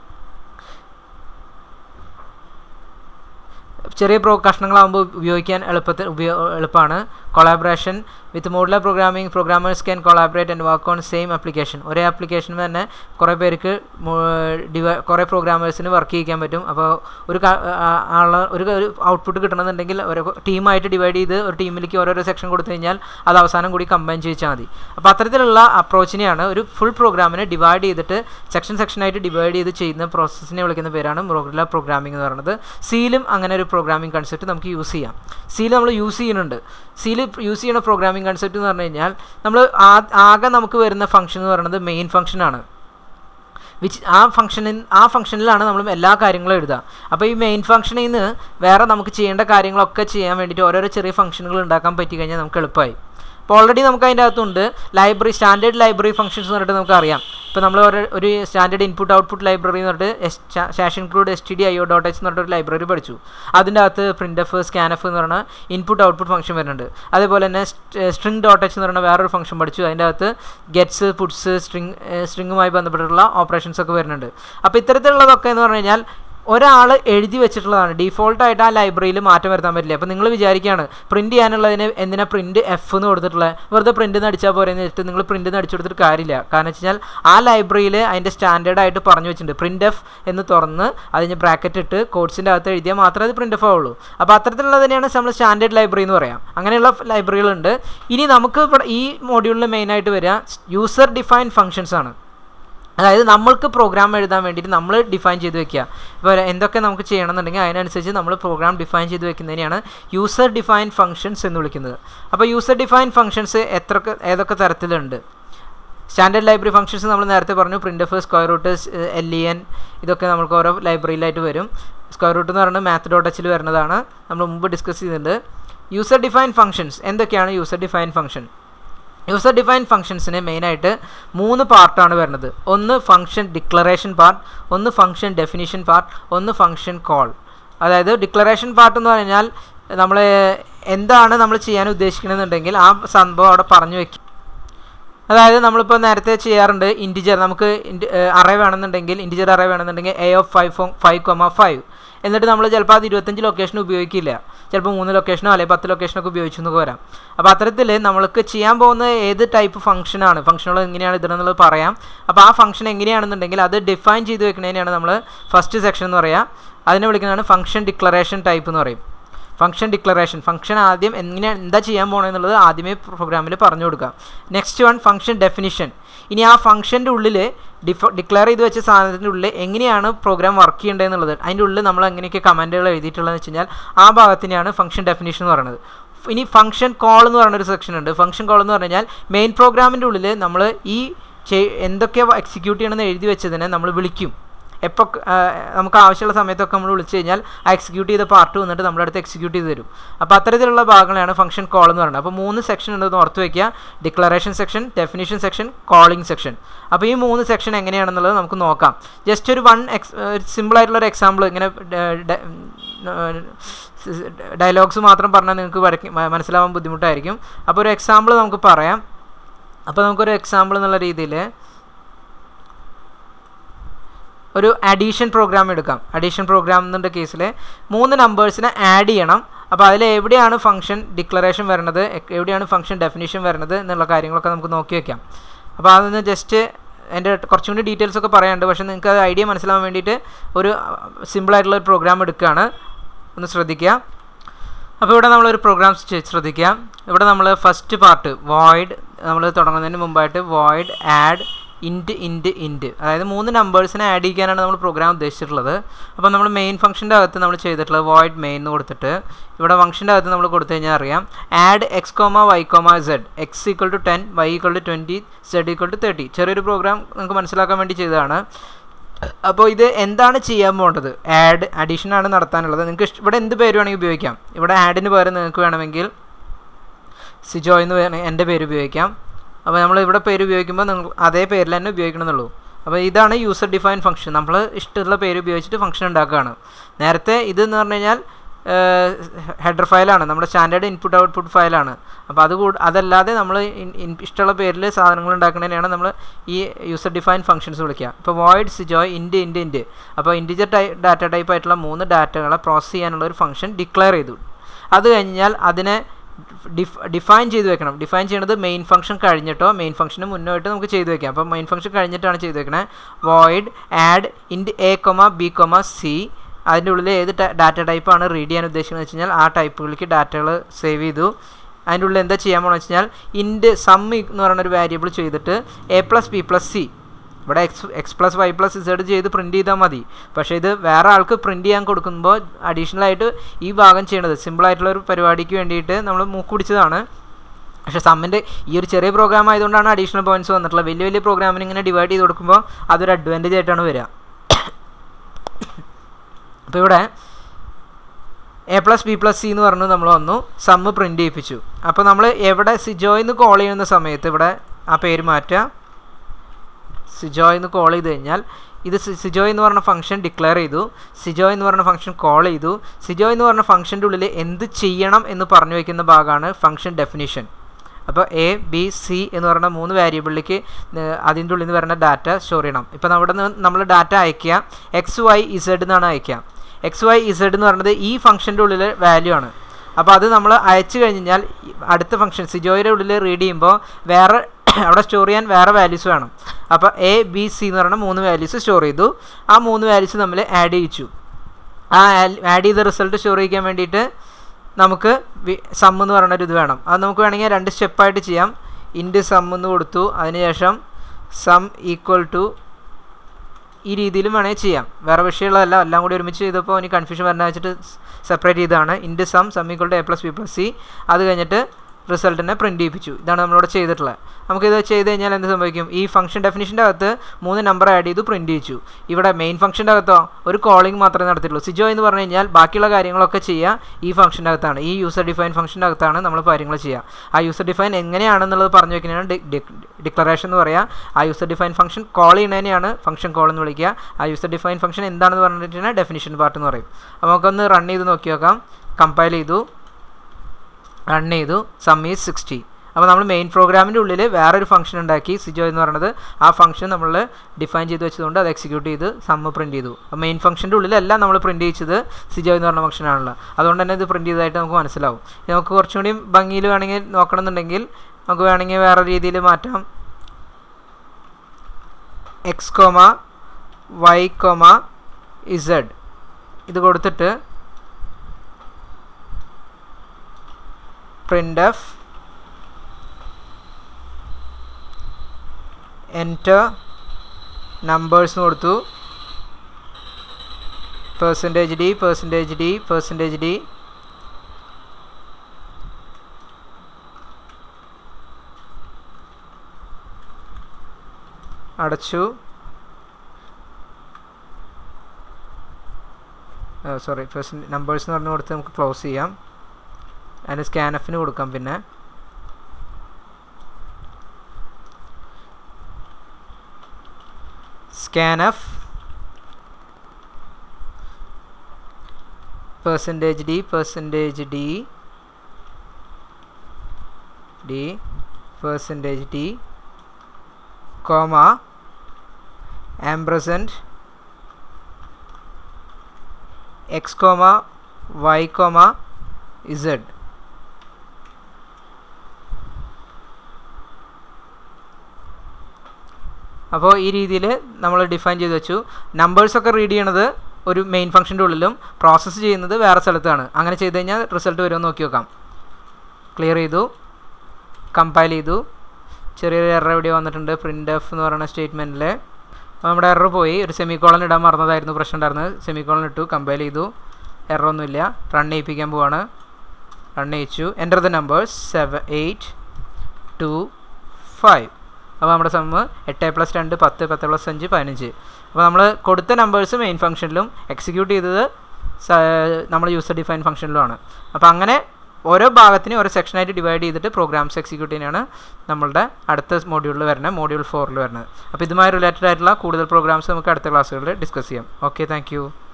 ചെറിയ പ്രോ കഷ്ണങ്ങളാകുമ്പോൾ ഉപയോഗിക്കാൻ എളുപ്പത്തിൽ ഉപയോ എളുപ്പമാണ്. Collaboration with modular programming programmers can collaborate and work on same application. ഒരേ ആപ്ലിക്കേഷനിൽ തന്നെ കുറേ പേർക്ക് ഡിവൈ കുറേ പ്രോഗ്രാമേഴ്സിന് വർക്ക് ചെയ്യിക്കാൻ പറ്റും. അപ്പോൾ ഒരു ആളെ ഒരു ഔട്ട്പുട്ട് കിട്ടണമെന്നുണ്ടെങ്കിൽ ഒരു ടീമായിട്ട് ഡിവൈഡ് ചെയ്ത് ഒരു ടീമിലേക്ക് ഓരോരോ സെക്ഷൻ കൊടുത്തു കഴിഞ്ഞാൽ അത് അവസാനം കൂടി കമ്പൈൻ ചെയ്യിച്ചാൽ മതി. അപ്പോൾ അത്തരത്തിലുള്ള അപ്രോച്ചിനെയാണ് ഒരു ഫുൾ പ്രോഗ്രാമിനെ ഡിവൈഡ് ചെയ്തിട്ട് സെക്ഷൻ സെക്ഷനായിട്ട് ഡിവൈഡ് ചെയ്ത് ചെയ്യുന്ന പ്രോസസ്സിനെ വിളിക്കുന്ന പേരാണ് മോഡുലാർ പ്രോഗ്രാമിംഗ് എന്ന് പറയുന്നത്. സീലും അങ്ങനെ ഒരു പ്രോഗ്രാമിംഗ് കൺസെപ്റ്റ് നമുക്ക് യൂസ് ചെയ്യാം. സീൽ നമ്മൾ യൂസ് ചെയ്യുന്നുണ്ട്. സീൽ യൂസ് ചെയ്യുന്ന പ്രോഗ്രാമിംഗ് കൺസെപ്റ്റ് എന്ന് പറഞ്ഞു കഴിഞ്ഞാൽ നമ്മൾ ആകെ നമുക്ക് വരുന്ന ഫംഗ്ഷൻ എന്ന് പറയുന്നത് മെയിൻ ഫംഗ്ഷനാണ്. വിച്ച് ആ ഫംഗ്ഷനിൽ ആ ഫംഗ്ഷനിലാണ് നമ്മൾ എല്ലാ കാര്യങ്ങളും എഴുതുക. അപ്പോൾ ഈ മെയിൻ ഫംഗ്ഷനിൽ നിന്ന് വേറെ നമുക്ക് ചെയ്യേണ്ട കാര്യങ്ങളൊക്കെ ചെയ്യാൻ വേണ്ടിയിട്ട് ഓരോരോ ചെറിയ ഫംഗ്ഷനുകൾ ഉണ്ടാക്കാൻ പറ്റി കഴിഞ്ഞാൽ നമുക്ക് എളുപ്പമായി. അപ്പോൾ ഓൾറെഡി നമുക്ക് അതിൻ്റെ അകത്തുണ്ട് ലൈബ്രറി സ്റ്റാൻഡേർഡ് ലൈബ്രറി ഫംഗ്ഷൻസ് എന്ന് പറഞ്ഞിട്ട് നമുക്കറിയാം. ഇപ്പോൾ നമ്മൾ ഒരു ഒരു സ്റ്റാൻഡേർഡ് ഇൻപുട്ട് ഔട്ട്പുട്ട് ലൈബ്രറി എന്ന് പറഞ്ഞിട്ട് s hash include S T D I O dot h എന്ന് പറഞ്ഞിട്ട് ഒരു ലൈബ്രറി പഠിച്ചു. അതിൻ്റെ അകത്ത് പ്രിൻ്റ് എഫ് സ്കാൻ എഫ് എന്ന് പറഞ്ഞാൽ ഇൻപുട്ട് ഔട്ട്പുട്ട് ഫംഗ്ഷൻ വരുന്നുണ്ട്. അതേപോലെ തന്നെ സ്ട്രിംഗ് ഡോട്ട് എച്ച് എന്ന് പറഞ്ഞാൽ വേറൊരു ഫംഗ്ഷൻ പഠിച്ചു. അതിൻ്റെ അകത്ത് ഗെറ്റ്സ് പുട്സ് സ്ട്രിങ് സ്ട്രിങ്ങുമായി ബന്ധപ്പെട്ടിട്ടുള്ള ഓപ്പറേഷൻസ് ഒക്കെ വരുന്നുണ്ട്. അപ്പോൾ ഇത്തരത്തിലുള്ളതൊക്കെ എന്ന് പറഞ്ഞു കഴിഞ്ഞാൽ ഒരാൾ എഴുതി വെച്ചിട്ടുള്ളതാണ്. ഡീഫോൾട്ടായിട്ട് ആ ലൈബ്രറിയിൽ മാറ്റം വരുത്താൻ പറ്റില്ല. അപ്പോൾ നിങ്ങൾ വിചാരിക്കുകയാണ് പ്രിൻറ്റ് ചെയ്യാനുള്ളതിന് എന്തിനാ പ്രിൻറ്റ് എഫ് എന്ന് കൊടുത്തിട്ടുള്ളത്, വെറുതെ പ്രിൻ്റ് എന്ന് അടിച്ചാൽ പോരെ എന്ന് വെച്ചിട്ട് നിങ്ങൾ പ്രിൻ്റ് എന്ന് അടിച്ചു കൊടുത്തിട്ട് കാര്യമില്ല. കാരണം വെച്ച് കഴിഞ്ഞാൽ ആ ലൈബ്രറിയിൽ അതിൻ്റെ സ്റ്റാൻഡേർഡായിട്ട് പറഞ്ഞു വെച്ചിട്ടുണ്ട് പ്രിൻ്റ് എഫ് എന്ന് തുറന്ന് അതിന് ബ്രാക്കറ്റ് ഇട്ട് കോഡ്സിൻ്റെ അകത്ത് എഴുതിയാൽ മാത്രമേ അത് പ്രിൻ്റ് എഫ് ആവുള്ളൂ. അപ്പോൾ അത്തരത്തിലുള്ളതിനെയാണ് നമ്മൾ സ്റ്റാൻഡേർഡ് ലൈബ്രറി എന്ന് പറയാം. അങ്ങനെയുള്ള ലൈബ്രറികളുണ്ട്. ഇനി നമുക്ക് ഈ മോഡ്യൂളിൽ മെയിനായിട്ട് വരിക യൂസർ ഡിഫൈൻഡ് ഫംഗ്ഷൻസ് ആണ്. അതായത് നമ്മൾക്ക് പ്രോഗ്രാം എഴുതാൻ വേണ്ടിയിട്ട് നമ്മൾ ഡിഫൈൻ ചെയ്ത് വെക്കുക. ഇപ്പോൾ എന്തൊക്കെ നമുക്ക് ചെയ്യണമെന്നുണ്ടെങ്കിൽ അതിനനുസരിച്ച് നമ്മൾ പ്രോഗ്രാം ഡിഫൈൻ ചെയ്ത് വെക്കുന്നതിനെയാണ് യൂസർ ഡിഫൈൻ ഫംഗ്ഷൻസ് എന്ന് വിളിക്കുന്നത്. അപ്പോൾ യൂസർ ഡിഫൈൻ ഫംഗ്ഷൻസ് എത്രയൊക്കെ ഏതൊക്കെ തരത്തിലുണ്ട്? സ്റ്റാൻഡേർഡ് ലൈബ്രറി ഫംഗ്ഷൻസ് നമ്മൾ നേരത്തെ പറഞ്ഞു, print f, square root, L E N, ഇതൊക്കെ നമുക്ക് ഓരോ ലൈബ്രറിയിലായിട്ട് വരും. സ്ക്വയർ റൂട്ട് എന്ന് പറയുന്നത് മാത്ത് ഡോട്ട് എച്ചിൽ വരുന്നതാണ്, നമ്മൾ മുമ്പ് ഡിസ്കസ് ചെയ്തിട്ടുണ്ട്. യൂസർ ഡിഫൈൻ ഫംഗ്ഷൻസ് എന്തൊക്കെയാണ്? User define function user define ഫംഗ്ഷൻസിന് മെയിനായിട്ട് മൂന്ന് പാർട്ടാണ് വരുന്നത്. ഒന്ന് ഫംഗ്ഷൻ ഡിക്ലറേഷൻ പാർട്ട്, ഒന്ന് ഫംഗ്ഷൻ ഡെഫിനിഷൻ പാർട്ട്, ഒന്ന് ഫംഗ്ഷൻ കോൾ. അതായത് ഡിക്ലറേഷൻ പാർട്ട് എന്ന് പറഞ്ഞാൽ നമ്മൾ എന്താണ് നമ്മൾ ചെയ്യാൻ ഉദ്ദേശിക്കണമെന്നുണ്ടെങ്കിൽ ആ സംഭവം അവിടെ പറഞ്ഞു വെക്കും. അതായത് നമ്മളിപ്പോൾ നേരത്തെ ചെയ്യാറുണ്ട് ഇൻറ്റിജർ, നമുക്ക് അറേ വേണമെന്നുണ്ടെങ്കിൽ ഇൻറ്റിജർ അറേ വേണമെന്നുണ്ടെങ്കിൽ a of five five comma five, എന്നിട്ട് നമ്മൾ ചിലപ്പോൾ അത് ഇരുപത്തഞ്ച് ലൊക്കേഷൻ ഉപയോഗിക്കില്ല, ചിലപ്പോൾ മൂന്ന് ലൊക്കേഷനോ അല്ലെങ്കിൽ പത്ത് ലൊക്കേഷനൊക്കെ ഉപയോഗിച്ചു എന്നൊക്കെ വരാം. അപ്പോൾ അത്തരത്തിൽ നമ്മൾക്ക് ചെയ്യാൻ പോകുന്ന ഏത് ടൈപ്പ് ഫംഗ്ഷനാണ്, ഫംഗ്ഷനുകൾ എങ്ങനെയാണ് ഇതെന്നുള്ളത് പറയാം. അപ്പോൾ ആ ഫംഗ്ഷൻ എങ്ങനെയാണെന്നുണ്ടെങ്കിൽ അത് ഡിഫൈൻ ചെയ്ത് വെക്കുന്നതിനെയാണ് നമ്മൾ ഫസ്റ്റ് സെക്ഷൻ എന്ന് പറയുക. അതിനെ വിളിക്കുന്നതാണ് ഫംഗ്ഷൻ ഡിക്ലറേഷൻ ടൈപ്പ് എന്ന് പറയും. ഫംഗ്ഷൻ ഡിക്ലറേഷൻ, ഫംഗ്ഷൻ ആദ്യം എങ്ങനെ എന്താ ചെയ്യാൻ പോകണമെന്നുള്ളത് ആദ്യമേ പ്രോഗ്രാമിൽ പറഞ്ഞു കൊടുക്കാം. Next one function definition. ഇനി ആ ഫംഗ്ഷൻ്റെ ഉള്ളിൽ ഡിഫ ഡിക്ലെയർ ചെയ്ത് വെച്ച സാധനത്തിൻ്റെ ഉള്ളിൽ എങ്ങനെയാണ് പ്രോഗ്രാം വർക്ക് ചെയ്യേണ്ടതെന്നുള്ളത്, അതിൻ്റെ ഉള്ളിൽ നമ്മൾ എങ്ങനെയൊക്കെ കമാൻഡുകൾ എഴുതിയിട്ടുള്ളതെന്ന് വെച്ച് കഴിഞ്ഞാൽ ആ ഭാഗത്തിനെയാണ് ഫംഗ്ഷൻ ഡെഫിനിഷൻ എന്ന് പറയുന്നത്. ഇനി ഫംഗ്ഷൻ കോൾ എന്ന് പറയുന്നൊരു സെക്ഷൻ ഉണ്ട്. ഫംഗ്ഷൻ കോൾ എന്ന് പറഞ്ഞു കഴിഞ്ഞാൽ മെയിൻ പ്രോഗ്രാമിൻ്റെ ഉള്ളിൽ നമ്മൾ ഈ എന്തൊക്കെ എക്സിക്യൂട്ട് ചെയ്യണമെന്ന് എഴുതി വെച്ചതിനെ നമ്മൾ വിളിക്കും. എപ്പോൾ നമുക്ക് ആവശ്യമുള്ള സമയത്തൊക്കെ നമ്മൾ വിളിച്ചു കഴിഞ്ഞാൽ ആ എക്സിക്യൂട്ട് ചെയ്ത പാർട്ട് വന്നിട്ട് നമ്മുടെ അടുത്ത് എക്സിക്യൂട്ട് ചെയ്ത് തരും. അപ്പോൾ അത്തരത്തിലുള്ള ഭാഗങ്ങളാണ് ഫംഗ്ഷൻ കോൾ എന്ന് പറയുന്നത്. അപ്പോൾ മൂന്ന് സെക്ഷൻ ഉണ്ടെന്ന് ഓർത്ത് വയ്ക്കുക. Declaration section, definition section, calling section. അപ്പോൾ ഈ മൂന്ന് സെക്ഷൻ എങ്ങനെയാണെന്നുള്ളത് നമുക്ക് നോക്കാം. ജസ്റ്റ് ഒരു വൺ എക്സ് സിമ്പിളായിട്ടുള്ളൊരു എക്സാമ്പിൾ ഇങ്ങനെ ഡയലോഗ്സ് മാത്രം പറഞ്ഞാൽ നിങ്ങൾക്ക് വരയ്ക്കും മനസ്സിലാവാൻ ബുദ്ധിമുട്ടായിരിക്കും. അപ്പോൾ ഒരു എക്സാമ്പിൾ നമുക്ക് പറയാം. അപ്പോൾ നമുക്കൊരു എക്സാമ്പിൾ എന്നുള്ള രീതിയിൽ ഒരു അഡീഷൻ പ്രോഗ്രാം എടുക്കാം. അഡീഷൻ പ്രോഗ്രാം എന്നുള്ള കേസിൽ മൂന്ന് നമ്പേഴ്സിനെ ആഡ് ചെയ്യണം. അപ്പോൾ അതിൽ എവിടെയാണ് ഫംഗ്ഷൻ ഡിക്ലറേഷൻ വരുന്നത്, എവിടെയാണ് ഫംഗ്ഷൻ ഡെഫിനിഷൻ വരുന്നത് എന്നുള്ള കാര്യങ്ങളൊക്കെ നമുക്ക് നോക്കി വയ്ക്കാം. അപ്പോൾ അതൊന്ന് ജസ്റ്റ് എൻ്റെ കുറച്ചും കൂടി ഡീറ്റെയിൽസ് ഒക്കെ പറയാനുണ്ട്. പക്ഷേ നിങ്ങൾക്ക് അത് ഐഡിയ മനസ്സിലാവാൻ വേണ്ടിയിട്ട് ഒരു സിമ്പിളായിട്ടുള്ള ഒരു പ്രോഗ്രാം എടുക്കുകയാണ്. ഒന്ന് ശ്രദ്ധിക്കുക. അപ്പോൾ ഇവിടെ നമ്മളൊരു പ്രോഗ്രാം ശ്രദ്ധിക്കുക. ഇവിടെ നമ്മൾ ഫസ്റ്റ് പാർട്ട് വോയിഡ് നമ്മൾ തുടങ്ങുന്നതിന് മുമ്പായിട്ട് വോയിഡ് ആഡ് ഇൻറ്റ് ഇൻറ്റ് ഇൻറ്റ് അതായത് മൂന്ന് നമ്പേഴ്സിനെ ആഡ് ചെയ്യാനാണ് നമ്മൾ പ്രോഗ്രാം ഉദ്ദേശിച്ചിട്ടുള്ളത്. അപ്പോൾ നമ്മൾ മെയിൻ ഫംഗ്ഷൻ്റെ അകത്ത് നമ്മൾ ചെയ്തിട്ടുള്ളത് വോയിഡ് മെയിൻ എന്ന് കൊടുത്തിട്ട് ഇവിടെ ഫംഗ്ഷൻ്റെ അകത്ത് നമ്മൾ കൊടുത്തു കഴിഞ്ഞാൽ അറിയാം add x comma y comma z, x equal to ten, y equal to twenty, z equal to thirty. ചെറിയൊരു പ്രോഗ്രാം നമുക്ക് മനസ്സിലാക്കാൻ വേണ്ടി ചെയ്തതാണ്. അപ്പോൾ ഇത് എന്താണ് ചെയ്യാൻ പോകേണ്ടത്? ആഡ് അഡീഷനാണ് നടത്താനുള്ളത്. നിങ്ങൾക്ക് ഇവിടെ എന്ത് പേര് വേണമെങ്കിൽ ഉപയോഗിക്കാം. ഇവിടെ ആഡിന് പകരം നിങ്ങൾക്ക് വേണമെങ്കിൽ സിജോ എന്ന് വേണമെങ്കിൽ എൻ്റെ പേര് ഉപയോഗിക്കാം. അപ്പോൾ നമ്മൾ ഇവിടെ പേര് ഉപയോഗിക്കുമ്പോൾ നിങ്ങൾ അതേ പേരിൽ തന്നെ ഉപയോഗിക്കണമെന്നുള്ളൂ. അപ്പോൾ ഇതാണ് യൂസർ ഡിഫൈൻ ഫംഗ്ഷൻ. നമ്മൾ ഇഷ്ടമുള്ള പേര് ഉപയോഗിച്ചിട്ട് ഫംഗ്ഷൻ ഉണ്ടാക്കുകയാണ്. നേരത്തെ ഇതെന്ന് പറഞ്ഞു കഴിഞ്ഞാൽ ഹെഡർ ഫയലാണ്, നമ്മുടെ സ്റ്റാൻഡേർഡ് ഇൻപുട്ട് ഔട്ട്പുട്ട് ഫയലാണ്. അപ്പോൾ അത് കൂടെ അതല്ലാതെ നമ്മൾ ഇഷ്ടമുള്ള പേരിൽ സാധനങ്ങൾ ഉണ്ടാക്കുന്നതിനെയാണ് നമ്മൾ ഈ യൂസർ ഡിഫൈൻ ഫംഗ്ഷൻസ് വിളിക്കുക. ഇപ്പോൾ വോയിഡ് സിജോയ് ഇൻറ്റ് ഇൻറ്റ് ഇൻറ്റ് അപ്പോൾ ഇൻറ്റിജർ ടൈ ഡാറ്റ ടൈപ്പ് ആയിട്ടുള്ള മൂന്ന് ഡാറ്റകളെ പ്രോസസ്സ് ചെയ്യാനുള്ള ഒരു ഫംഗ്ഷൻ ഡിക്ലെയർ ചെയ്തു. അത് കഴിഞ്ഞാൽ അതിനെ ഡിഫ് ഡിഫൈൻ ചെയ്ത് വെക്കണം. ഡിഫൈൻ ചെയ്യുന്നത് മെയിൻ ഫംഗ്ഷൻ കഴിഞ്ഞിട്ടോ മെയിൻ ഫംഗ്ഷന് മുന്നോട്ട് നമുക്ക് ചെയ്ത് വെക്കാം. അപ്പോൾ മെയിൻ ഫംഗ്ഷൻ കഴിഞ്ഞിട്ടാണ് ചെയ്ത് വെക്കണത്. Void add int a comma b comma c, അതിൻ്റെ ഉള്ളിൽ ഏത് ഡാറ്റ ടൈപ്പാണ് റീഡ് ചെയ്യാൻ ഉദ്ദേശിക്കുന്നത് വെച്ച് കഴിഞ്ഞാൽ ആ ടൈപ്പുകളിലേക്ക് ഡാറ്റകൾ സേവ് ചെയ്തു. അതിൻ്റെ ഉള്ളിൽ എന്താ ചെയ്യാൻ പോകുന്നത് വെച്ച് കഴിഞ്ഞാൽ ഇൻറ്റ് സം എന്ന് പറയുന്നൊരു വേരിയബിൾ ചെയ്തിട്ട് a plus b plus c, ഇവിടെ x x plus y plus z ചെയ്ത് പ്രിൻറ്റ് ചെയ്താൽ മതി. പക്ഷേ ഇത് വേറെ ആൾക്ക് പ്രിൻറ്റ് ചെയ്യാൻ കൊടുക്കുമ്പോൾ അഡീഷണലായിട്ട് ഈ ഭാഗം ചെയ്യണത് സിമ്പിളായിട്ടുള്ളൊരു പരിപാടിക്ക് വേണ്ടിയിട്ട് നമ്മൾ മൂക്ക് പിടിച്ചതാണ്. പക്ഷേ സമ്മിൻ്റെ ഈ ഒരു ചെറിയ പ്രോഗ്രാം ആയതുകൊണ്ടാണ് അഡീഷണൽ പോയിൻറ്റ്സ് വന്നിട്ടുള്ളത്. വലിയ വലിയ പ്രോഗ്രാമിന് ഇങ്ങനെ ഡിവൈഡ് ചെയ്ത് കൊടുക്കുമ്പോൾ അതൊരു അഡ്വാൻറ്റേജ് ആയിട്ടാണ് വരിക. അപ്പോൾ ഇവിടെ a plus b plus c എന്ന് പറഞ്ഞ് നമ്മൾ വന്നു, സമ്മ് പ്രിൻറ്റ് ചെയ്യിപ്പിച്ചു. അപ്പോൾ നമ്മൾ എവിടെ സിജോയിൽ നിന്ന് കോൾ ചെയ്യുന്ന സമയത്ത് ഇവിടെ ആ പേര് മാറ്റുക. സിജോയ് എന്ന് കോൾ ചെയ്ത് കഴിഞ്ഞാൽ ഇത് സിജോയ് എന്ന് പറഞ്ഞ ഫംഗ്ഷൻ ഡിക്ലെയർ ചെയ്തു. സിജോയ് എന്ന് പറഞ്ഞ ഫംഗ്ഷൻ കോൾ ചെയ്തു. സിജോയ് എന്ന് പറഞ്ഞ ഫംഗ്ഷൻ്റെ ഉള്ളിൽ എന്ത് ചെയ്യണം എന്ന് പറഞ്ഞു വയ്ക്കുന്ന ഭാഗമാണ് ഫംഗ്ഷൻ ഡെഫിനിഷൻ. അപ്പോൾ എ ബി സി എന്ന് പറഞ്ഞ മൂന്ന് വേരിയബിളിലേക്ക് അതിൻ്റെ ഉള്ളിൽ നിന്ന് വരുന്ന ഡാറ്റ സ്റ്റോർ ചെയ്യണം. ഇപ്പോൾ അവിടെ നിന്ന് നമ്മൾ ഡാറ്റ അയക്കുക എക്സ് വൈ ഇസഡ് എന്നാണ് അയക്കുക. എക്സ് വൈ ഇസഡ് എന്ന് പറയുന്നത് ഈ ഫംഗ്ഷൻ്റെ ഉള്ളിൽ വാല്യൂ ആണ്. അപ്പോൾ അത് നമ്മൾ അയച്ചു കഴിഞ്ഞ് കഴിഞ്ഞാൽ അടുത്ത ഫംഗ്ഷൻ സിജോയുടെ ഉള്ളിൽ റീഡ് ചെയ്യുമ്പോൾ വേറെ അവിടെ സ്റ്റോർ ചെയ്യാൻ വേറെ വാല്യൂസ് വേണം. അപ്പോൾ എ ബി സി എന്ന് പറയുന്ന മൂന്ന് വാല്യൂസ് സ്റ്റോർ ചെയ്തു. ആ മൂന്ന് വാല്യൂസ് നമ്മൾ ആഡ് ചെയ്യിച്ചു. ആ ആഡ് ചെയ്ത റിസൾട്ട് സ്റ്റോർ ചെയ്യാൻ വേണ്ടിയിട്ട് നമുക്ക് സം എന്ന് പറയുന്നൊരു ഇത് വേണം. അത് നമുക്ക് വേണമെങ്കിൽ രണ്ട് സ്റ്റെപ്പായിട്ട് ചെയ്യാം. ഇൻറ്റ് സം എന്ന് കൊടുത്തു, അതിനുശേഷം സം ഈക്വൽ ടു ഈ രീതിയിലും വേണമെങ്കിൽ ചെയ്യാം. വേറെ വിഷയമുള്ളതല്ല, എല്ലാം കൂടി ഒരുമിച്ച് ചെയ്തപ്പോൾ ഇനി കൺഫ്യൂഷൻ വരണ വെച്ചിട്ട് സെപ്പറേറ്റ് ചെയ്തതാണ്. Int sum sum equal to a plus b plus c, അത് കഴിഞ്ഞിട്ട് റിസൾട്ടിനെ പ്രിൻറ്റ് ചെയ്യിപ്പിച്ചു. ഇതാണ് നമ്മളിവിടെ ചെയ്തിട്ടുള്ളത്. നമുക്കിത് ചെയ്ത് കഴിഞ്ഞാൽ എന്ത് സംഭവിക്കും? ഈ ഫംഗ്ഷൻ ഡെഫിനിഷൻ്റെ അകത്ത് മൂന്ന് നമ്പർ ആഡ് ചെയ്തു പ്രിൻറ്റ് ചെയ്യിച്ചു. ഇവിടെ മെയിൻ ഫംഗ്ഷൻ്റെ അകത്തോ ഒരു കോളിംഗ് മാത്രമേ നടത്തിയിട്ടുള്ളൂ. സിജോ എന്ന് പറഞ്ഞു കഴിഞ്ഞാൽ ബാക്കിയുള്ള കാര്യങ്ങളൊക്കെ ചെയ്യുക ഈ ഫംഗ്ഷൻ്റെ അകത്താണ്, ഈ യൂസർ ഡിഫൈൻ ഫംഗ്ഷൻ്റെ അകത്താണ് നമ്മൾ കാര്യങ്ങൾ ചെയ്യുക. ആ യൂസർ ഡിഫൈൻ എങ്ങനെയാണെന്നുള്ളത് പറഞ്ഞു വയ്ക്കുന്നതാണ് ഡിക്ലറേഷൻ എന്ന് പറയുക. ആ യൂസർ ഡിഫൈൻ ഫംഗ്ഷൻ കോൾ ചെയ്യുന്നതിനെയാണ് ഫംഗ്ഷൻ കോൾ എന്ന് വിളിക്കുക. ആ യൂസർ ഡിഫൈൻ ഫംഗ്ഷൻ എന്താണെന്ന് പറഞ്ഞിട്ടാണ് ഡെഫിനിഷൻ പാർട്ട് എന്ന് പറയും. അപ്പോൾ നമുക്കൊന്ന് റൺ ചെയ്ത് നോക്കി നോക്കാം. കമ്പയൽ ചെയ്തു, റൺ ചെയ്തു, സം ഈസ് സിക്സ്റ്റി. അപ്പോൾ നമ്മൾ മെയിൻ പ്രോഗ്രാമിൻ്റെ ഉള്ളിൽ വേറൊരു ഫംഗ്ഷൻ ഉണ്ടാക്കി സിജോ എന്ന് പറയുന്നത്. ആ ഫംഗ്ഷൻ നമ്മൾ ഡിഫൈൻ ചെയ്ത് വെച്ചതുകൊണ്ട് അത് എക്സിക്യൂട്ട് ചെയ്ത് സമ്മ് പ്രിൻറ്റ് ചെയ്തു. അപ്പോൾ മെയിൻ ഫംഗ്ഷൻ്റെ ഉള്ളിലെല്ലാം നമ്മൾ പ്രിൻറ്റ് ചെയ്യിച്ചത് സിജോ എന്ന് പറഞ്ഞ ഫംഗ്ഷനാണല്ലോ. അതുകൊണ്ട് തന്നെ ഇത് പ്രിൻറ്റ് ചെയ്തതായിട്ട് നമുക്ക് മനസ്സിലാവും. നമുക്ക് കുറച്ചും കൂടി ഭംഗിയിൽ വേണമെങ്കിൽ നോക്കണമെന്നുണ്ടെങ്കിൽ നമുക്ക് വേണമെങ്കിൽ വേറെ രീതിയിൽ മാറ്റാം. X comma y comma z ഇത് കൊടുത്തിട്ട് printf enter numbers എന്ന് കൊടുത്തു. percentage d percentage d percentage d അടച്ചു. സോറി പെർസെൻറ്റ് നമ്പേഴ്സ് എന്ന് പറഞ്ഞ് കൊടുത്ത് നമുക്ക് ക്ലോസ് ചെയ്യാം. അതിന് സ്കാനഫിന് കൊടുക്കാം. പിന്നെ scanf percentage d percentage d d percentage d comma ampersand x comma y comma z. അപ്പോൾ ഈ രീതിയിൽ നമ്മൾ ഡിഫൈൻ ചെയ്ത് വെച്ചു. നമ്പേഴ്സൊക്കെ റീഡ് ചെയ്യണത് ഒരു മെയിൻ ഫംഗ്ഷൻ്റെ ഉള്ളിലും പ്രോസസ്സ് ചെയ്യുന്നത് വേറെ സ്ഥലത്താണ്. അങ്ങനെ ചെയ്ത് കഴിഞ്ഞാൽ റിസൾട്ട് വരുമെന്ന് നോക്കി നോക്കാം. ക്ലിയർ ചെയ്തു, കമ്പൈൽ ചെയ്തു. ചെറിയൊരു എറർ എവിടെ വന്നിട്ടുണ്ട്, പ്രിൻ്റ് എഫ് എന്ന് പറയുന്ന സ്റ്റേറ്റ്മെൻറ്റിൽ. അപ്പോൾ നമ്മുടെ എറർ പോയി. ഒരു സെമിക്കോളൻ ഇടാൻ മറന്നതായിരുന്നു പ്രശ്നം ഉണ്ടായിരുന്നത്. സെമിക്കോളൻ ഇട്ടു, കമ്പൈൽ ചെയ്തു, എററൊന്നുമില്ല. റൺ ചെയ്യിപ്പിക്കാൻ പോവാണ്. റൺ ചെയ്യിച്ചു. Enter the numbers seven eight two five. അപ്പോൾ നമ്മുടെ സമ്മ് എട്ട് പ്ലസ് രണ്ട് പത്ത്, പത്ത് പ്ലസ് അഞ്ച് പതിനഞ്ച്. അപ്പോൾ നമ്മൾ കൊടുത്ത നമ്പേഴ്സ് മെയിൻ ഫംഗ്ഷനിലും എക്സിക്യൂട്ട് ചെയ്തത് നമ്മൾ യൂസർ ഡിഫൈൻ ഫംഗ്ഷനിലുമാണ്. അപ്പോൾ അങ്ങനെ ഓരോ ഭാഗത്തിനും ഓരോ സെക്ഷനായിട്ട് ഡിവൈഡ് ചെയ്തിട്ട് പ്രോഗ്രാംസ് എക്സിക്യൂട്ട് ചെയ്യാനാണ് നമ്മളുടെ അടുത്ത മോഡ്യൂളിൽ വരുന്നത്, മോഡ്യൂൾ ഫോറിൽ വരുന്നത്. അപ്പോൾ ഇതുമായി റിലേറ്റഡ് ആയിട്ടുള്ള കൂടുതൽ പ്രോഗ്രാംസ് നമുക്ക് അടുത്ത ക്ലാസ്സുകളിൽ ഡിസ്കസ് ചെയ്യാം. Okay, thank